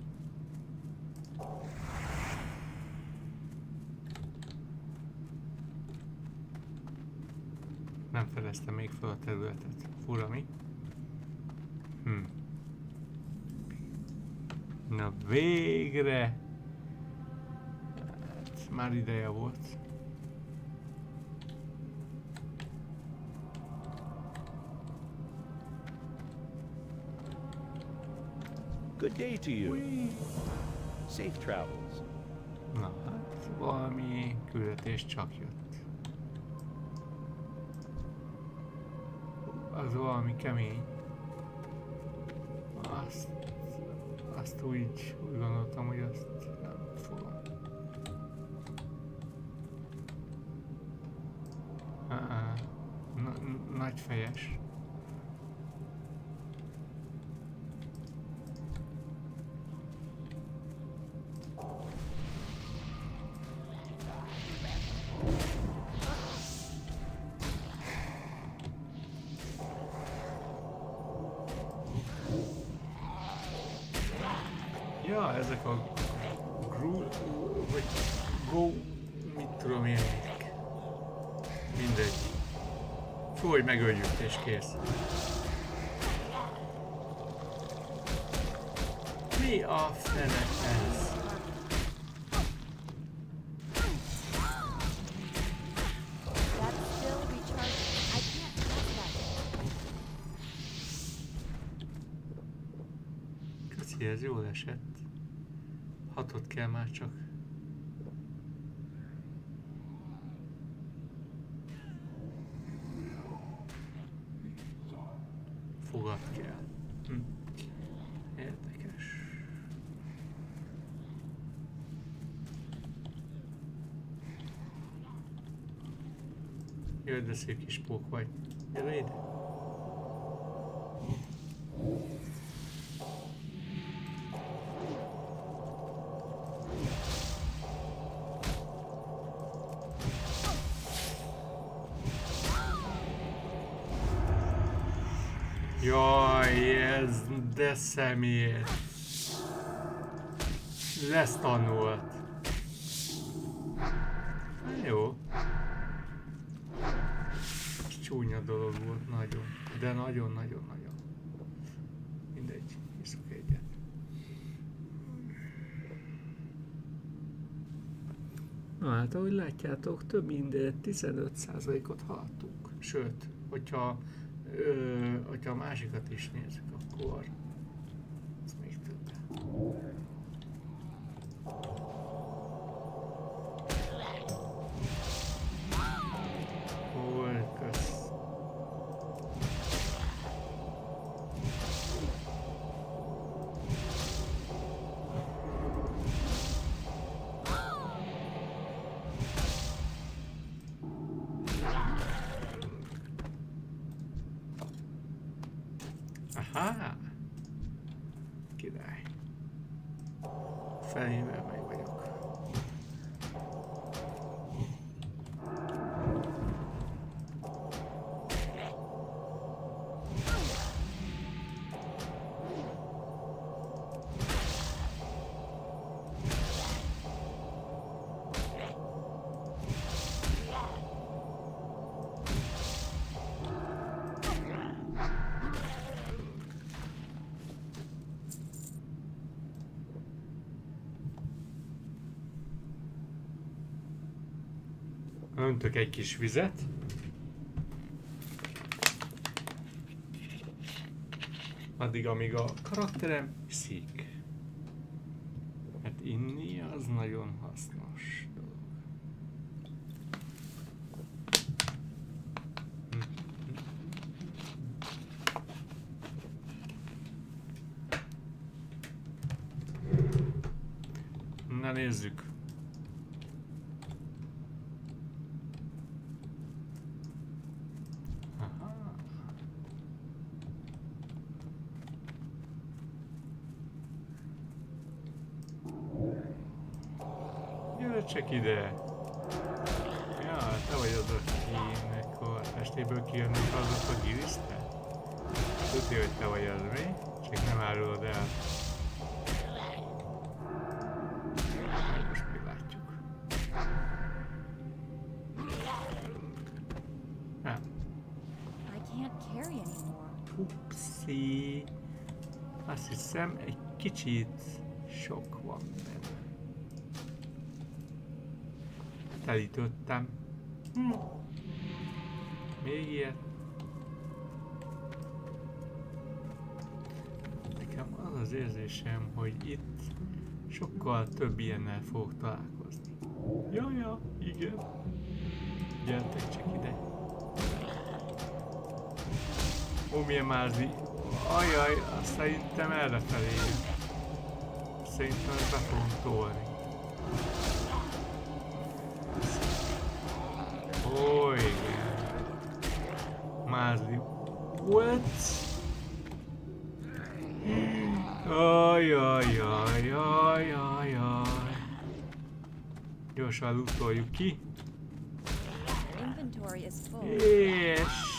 Nem fedezte még föl a területet. Fura mi? Na végre! Hát, már ideje volt. Good day to you. Safe travels. Na hát, valami küldetés csak jött. Az valami kemény. Azt úgy gondoltam, hogy azt nem fogom. nagyfejes. Ja, ezek a vagy go, mit tudom én, mindegy. Fú, hogy megöljük és kész. Mi a fene ez? Köszi, ez jól esett. 6-ot kell már csak. Fogad kell. Érdekes. Jaj, de szép kis pók vagy. Gyere ide. Jaj, ez de szemét. Lesztanult. Jó. Csúnya dolog volt, nagyon. De nagyon-nagyon-nagyon. Mindegy, iszok egyet. Na hát, ahogy látjátok, több mint 15%-ot haladtunk. Sőt, hogyha a másikat is nézzük, akkor ez még több. Hol, kösz. Aha! Király. Felével meg vagyok. Öntök egy kis vizet. Addig, amíg a karakterem iszik. Hát inni az nagyon hasznos dolog. Na nézzük. Csak ide. Ja, te vagy az, akinek a testéből kijönnek azok a gilisztre? Tudja, hogy te vagy az, mi? Csak nem árulod el. Most meglátjuk. Nem. Upsi. Azt hiszem, egy kicsit sok van benne. Telítettem. Még ilyet. Nekem az az érzésem, hogy itt sokkal több ilyennel fogok találkozni. Ja, igen. Gyertek csak ide. Ó, milyen mázi. Ajaj, azt szerintem errefelé. Szerintem be fogom tolni. Ó, igen. mázli. What? Ajajajajajajaj. Gyorsan lootoljuk ki. Inventory is full. És...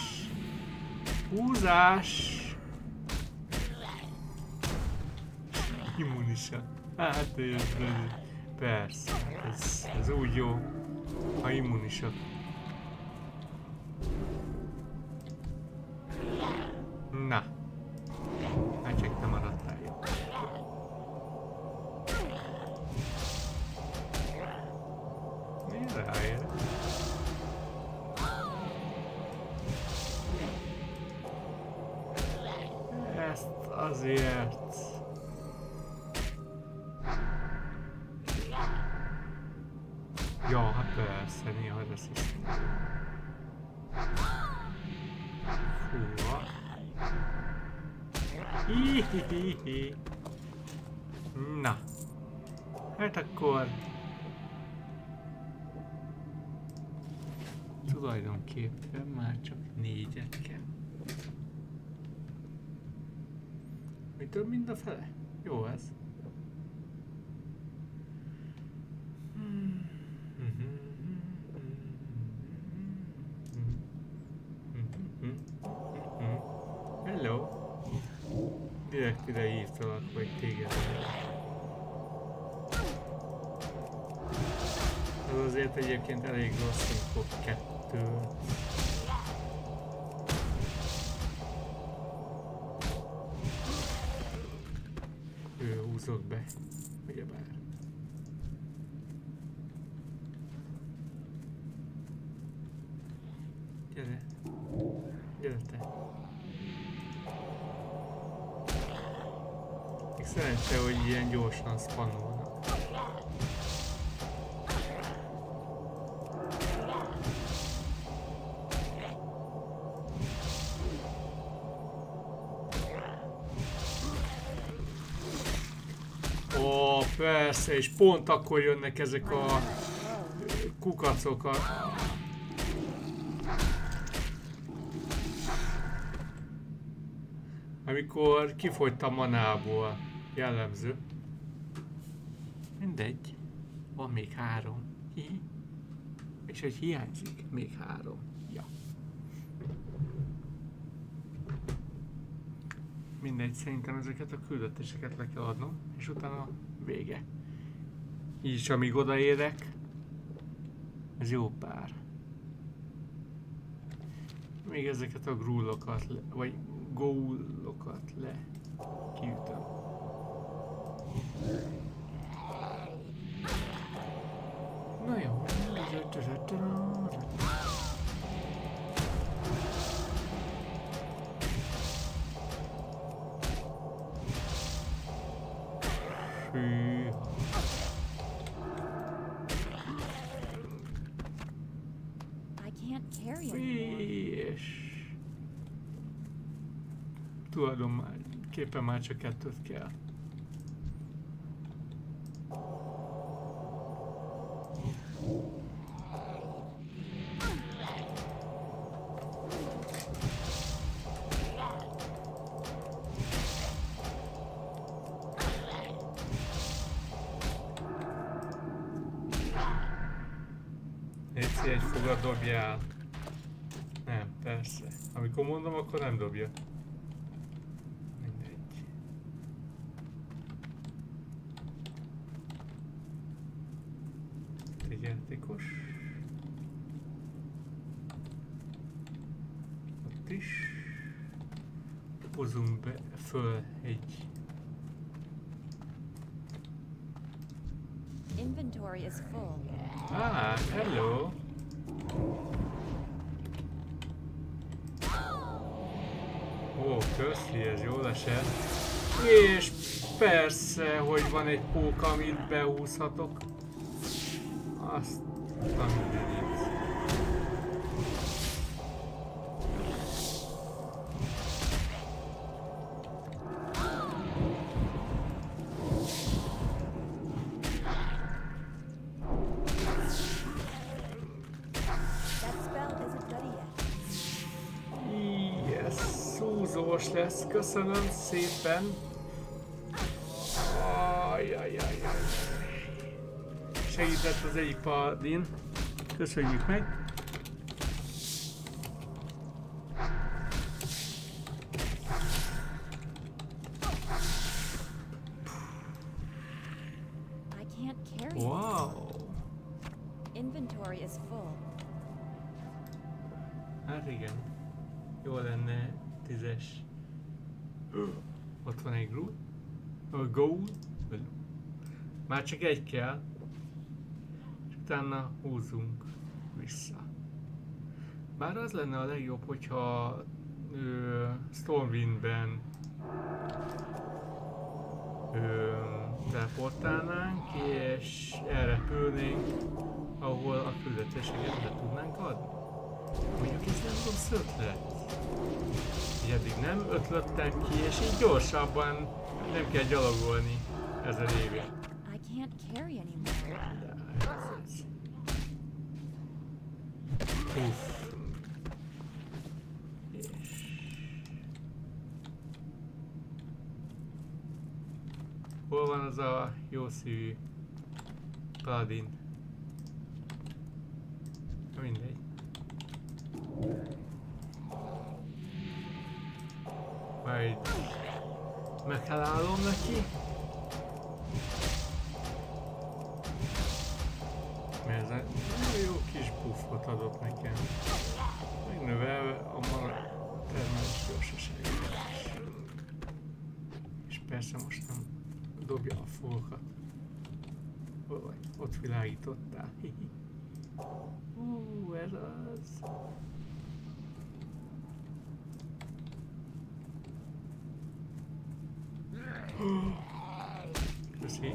húzás! Immunisa. Hát ez... persze. Ez úgy jó, ha immunisa. Na. Hát csak nem maradtál jó. Mi ráér? Ezt azért... Ja, hát persze, néha lesz is. Fúha. Hihihihi. Na. Hát akkor... tulajdonképpen már csak 4-et kell. Mi több mind a fele? Jó ez. Hello. Direkt ide hívtalak, hogy téged. Ez azért egyébként elég rossz, amikor 2. Ő húzott be, ugyebár. Gyere. Gyere te. Még szerencse, hogy ilyen gyorsan spannolnak. Ó, persze, és pont akkor jönnek ezek a kukacok. Amikor kifogyt a manából. Jellemző. Mindegy. Van még 3. És egy hiányzik. Még 3. Ja. Mindegy, szerintem ezeket a küldetéseket le kell adnom, és utána vége. Így is, amíg odaérek, ez jó pár. Még ezeket a grullokat, vagy góulokat kiütöm. Na jó. I can't carry him. És... tulajdonképpen már csak 2 kell. Egy fogat dobjál. Nem, persze. Amikor mondom, akkor nem dobja. Mindegy. Egy játékos. Ott is. Hozunk be föl egy... Inventory is full. Ah, hello. Ó, köszi, ez jól esett. És persze, hogy van egy póka, amit behúzhatok. Azt nem mindenit. szúzós lesz, köszönöm szépen. Ajajajaj. Segített az egyik paladin. Köszönjük meg. Wow. Inventory is full. Hát igen. Jó lenne 10-es. Ott van egy gold. Már csak egy kell. És utána húzzunk vissza. Bár az lenne a legjobb, hogyha Stormwindben teleportálnánk és elrepülnénk, ahol a küldetéseket le tudnánk adni. Mondjuk ez nem rossz ötlet. Így eddig nem ötlöttem ki, és így gyorsabban nem kell gyalogolni ezer évig. I can't carry anymore. Uff. Hol van az a jó szívű paladin? Mindegy. Majd meghalálom neki. Mert ez egy jó kis buffot adott nekem. Megnövelve a mana termelés gyorsaságát. És persze most nem dobja a fogokat. Hol vagy? Ott világítottál. Ez az. Köszi.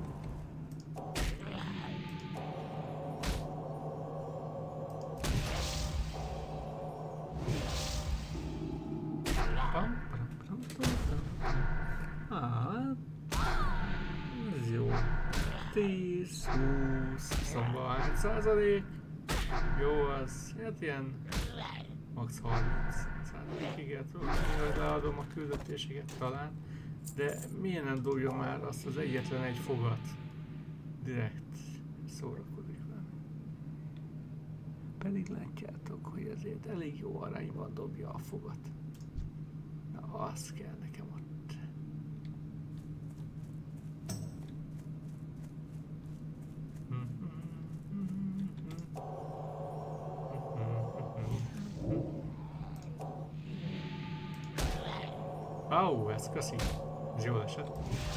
Ez jó. 10, 20, szóval 30%. Jó az, hát ilyen max 30%-ig el tudom, hogy leadom a küldetéseket talán. De miért nem dobja már azt az egyetlen egy fogat? Direkt szórakozik vele. Pedig látjátok, hogy azért elég jó arányban dobja a fogat. Na, az kell nekem ott. Ó, ez köszi. Ez jól esett.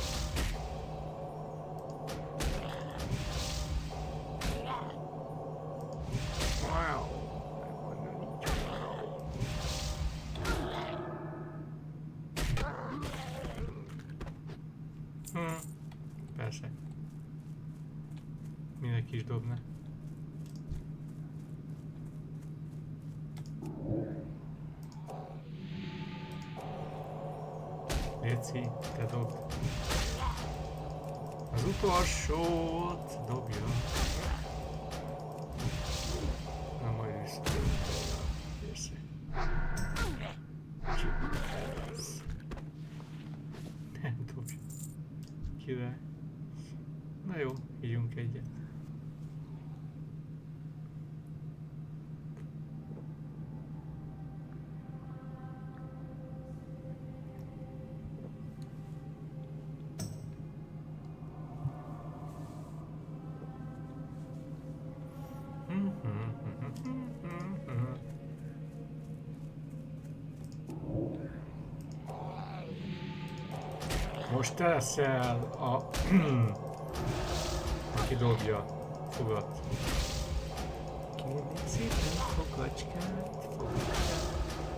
Wow. Persze. Mindenki is dobna. Léci, te dobd. Az utolsót dobja. Na majd visszatérünk volna. Persze. Ez. Nem dobja. Király. Na jó, hívjunk egyet. Most te leszel aki dobja fogat. Kérnék szépen fogacskát, fogacskát.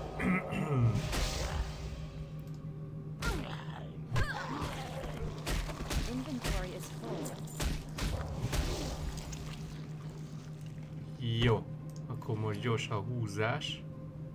Inventory is full. Jó, akkor most gyors a húzás.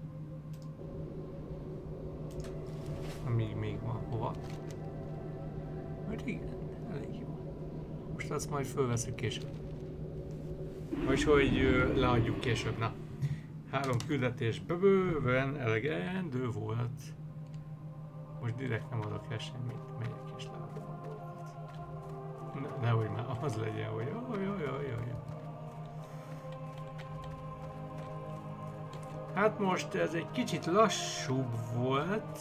Amíg még van hova. Mert igen, elég jó. Most azt majd fölveszünk később. Vagyis, hogy leadjuk később, na. 3 küldetés bőven elegendő volt. Most direkt nem adok el semmit, megyek és látom a dolgokat. Nehogy már az legyen, hogy jaj. Hát most ez egy kicsit lassúbb volt.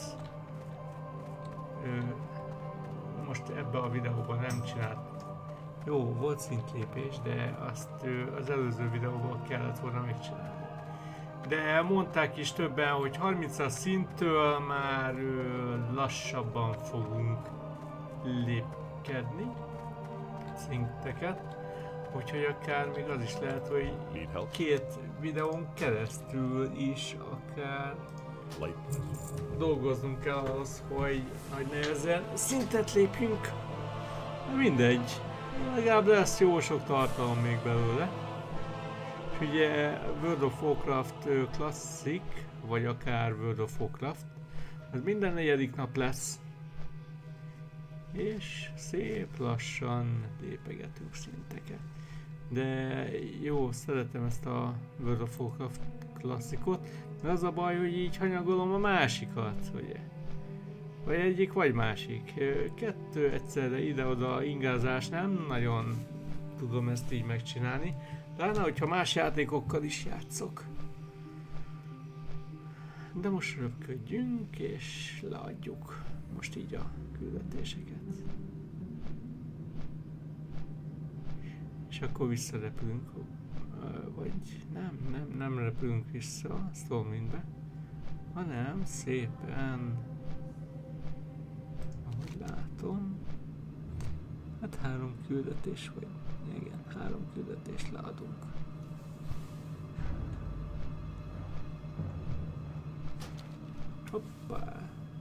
Most ebbe a videóban nem csinált. Jó, volt szintlépés, de azt az előző videóban kellett volna megcsinálni. De mondták is többen, hogy 30-as szinttől már lassabban fogunk lépkedni szinteket. Úgyhogy akár még az is lehet, hogy 2 videón keresztül is akár dolgoznunk kell ahhoz, hogy nagy nehezen szintet lépjünk. Mindegy, legalább lesz jó sok tartalom még belőle. És ugye World of Warcraft Classic, vagy akár World of Warcraft, ez minden 4. nap lesz. És szép lassan lépegetünk szinteket. De jó, szeretem ezt a World of Warcraft klasszikot, de az a baj, hogy így hanyagolom a másikat, ugye? Vagy egyik, vagy másik. 2 egyszerre ide-oda ingázás, nem nagyon tudom ezt így megcsinálni. Pláne, hogyha más játékokkal is játszok. De most röpködjünk és leadjuk most így a küldetéseket. És akkor visszarepülünk, vagy nem repülünk vissza Stormwindbe, hanem szépen, ahogy látom, hát 3 küldetés, vagy igen, 3 küldetést leadunk. Hoppá!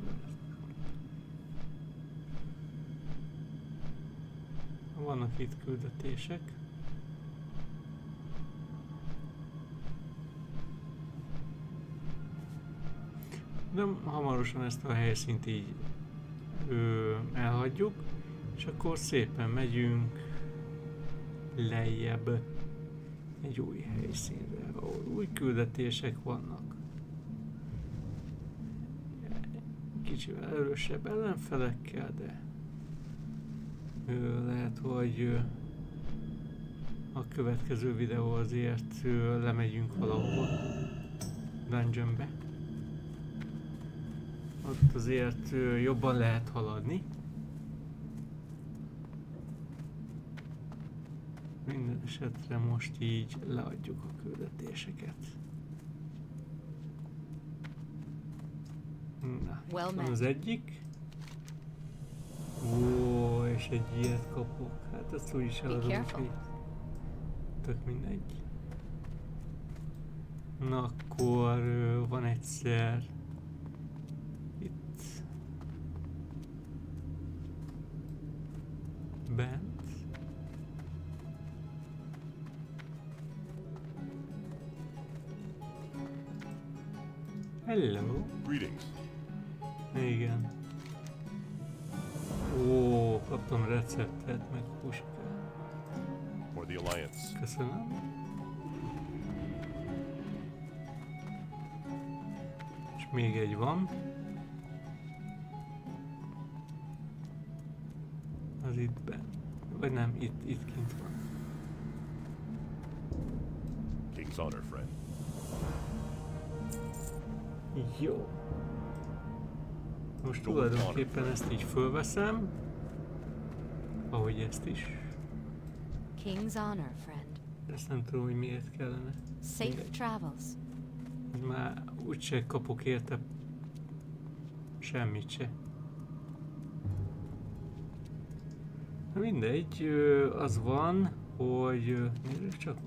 Vannak itt küldetések. De hamarosan ezt a helyszínt így elhagyjuk, és akkor szépen megyünk lejjebb egy új helyszínre, ahol új küldetések vannak. Kicsivel erősebb ellenfelekkel, de lehet, hogy a következő videó azért lemegyünk valahova dungeonbe. Ott azért jobban lehet haladni. Minden esetre most így leadjuk a küldetéseket. Na, itt van az egyik. Ó, és egy ilyet kapok. Hát ezt úgy is eladom, hogy tök mindegy. Na akkor van egyszer itt bent. Hello. Greetings. Igen. Ó, kaptam receptet, meg puskát. For the Alliance. Köszönöm. És még egy van. Az itt benn. Vagy nem, itt kint van. King's honor, friend. Jó. Most tulajdonképpen ezt így fölveszem. Ahogy ezt is. King's honor, friend. Ezt nem tudom, hogy miért kellene. Safe travels. Már úgyse kapok érte semmit se. Na mindegy, az van, hogy nézzük csak.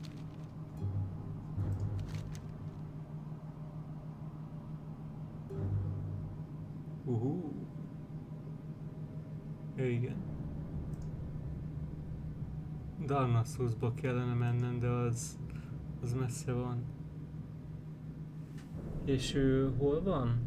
Igen. Darnassusba kellene mennem, de az messze van. És ő hol van?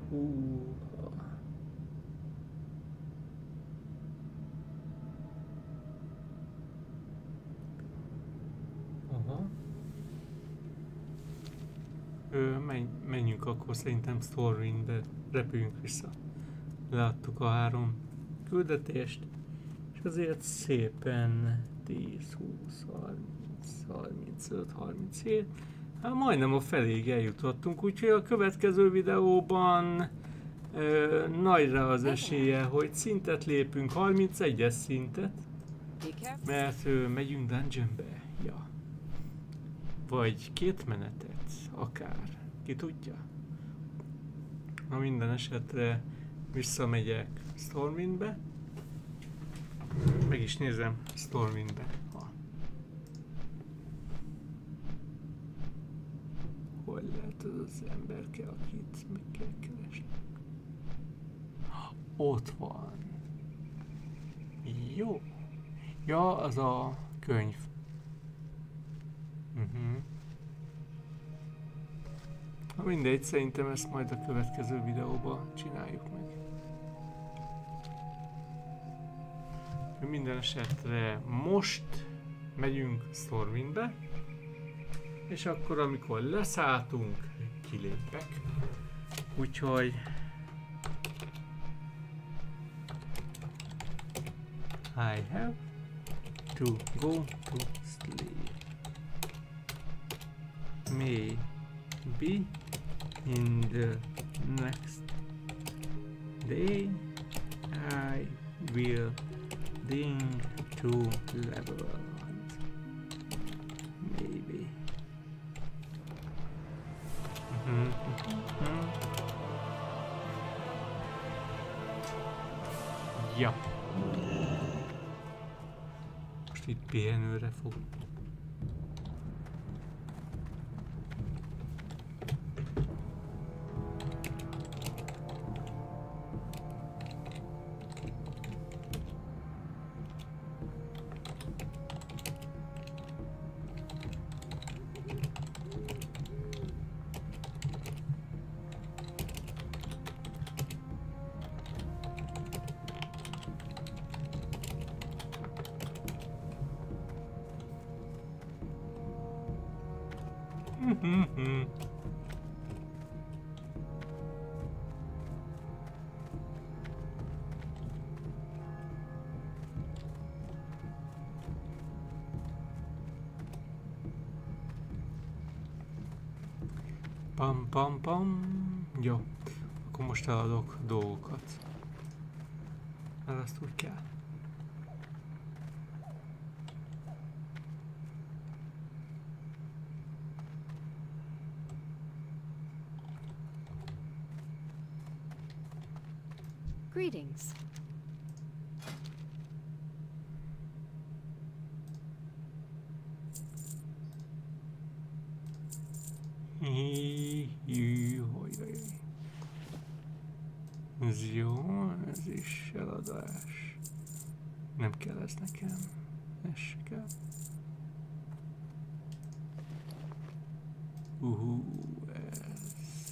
Aha. Menjünk akkor szerintem Stormwindbe, repüljünk vissza. Láttuk a 3 küldetést, és azért szépen 10, 20, 30, 35, 37, hát majdnem a feléig eljutottunk, úgyhogy a következő videóban nagyra az esélye, hogy szintet lépünk, 31-es szintet, mert megyünk dungeonbe, ja. Vagy 2 menetet, akár, ki tudja. Na minden esetre visszamegyek Stormwindbe, meg is nézem Stormwindbe. Hol lehet az emberke, akit meg kell keresni? Ott van. Jó. Ja, az a könyv. Na mindegy, szerintem ezt majd a következő videóban csináljuk meg. Minden esetre most megyünk Stormwindbe, és akkor amikor leszálltunk, kilépek. Úgyhogy I have to go to sleep. Maybe in the next day I will ding to level. Maybe. Ja. Most itt pihenőre fog. Pam pam pam. Jó, akkor most eladok dolgokat. Mert azt úgy kell. Greetings. Ez jó, ez is eladás. Nem kell ez nekem. Ez se kell. Ez.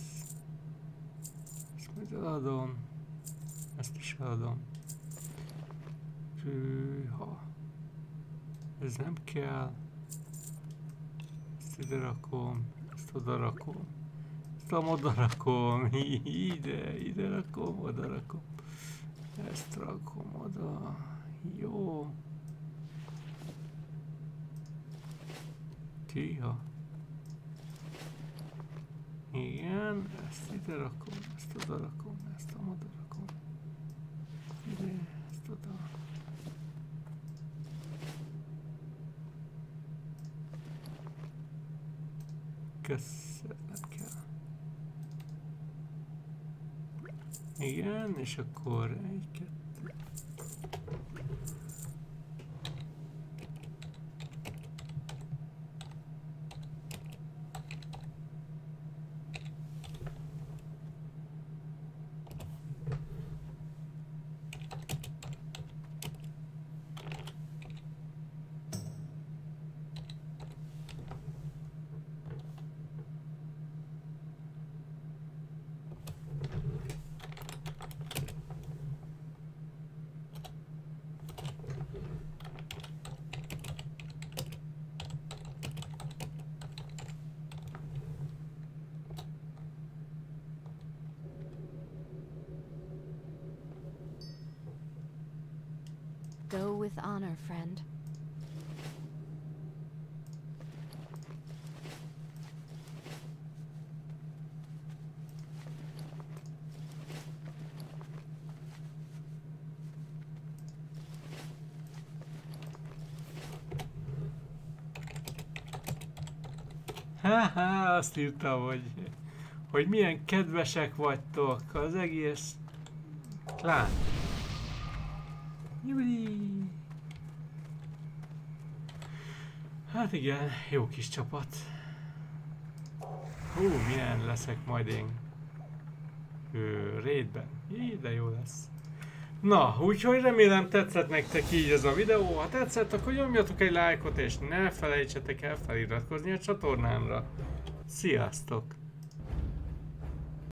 Ezt majd eladom. Ezt is eladom. Hűha. Ez nem kell. Ezt ide rakom. Ezt oda rakom. Ezt oda rakom. Ide rakom, oda rakom. Ezt rakom oda. Jó. Tiha. Igen, ezt ide rakom, ezt oda rakom, ezt oda rakom. Ide, ezt oda. Köszönöm, nem kell. Igen, és akkor egy, kettő. Go with honor, friend. Haha, azt írta, hogy milyen kedvesek vagytok az egész klán. Júli. Hát igen, jó kis csapat. Hú, milyen leszek majd én raidben. Így, de jó lesz. Na, úgyhogy remélem tetszett nektek így ez a videó. Ha tetszett, akkor nyomjatok egy lájkot, és ne felejtsetek el feliratkozni a csatornámra. Sziasztok!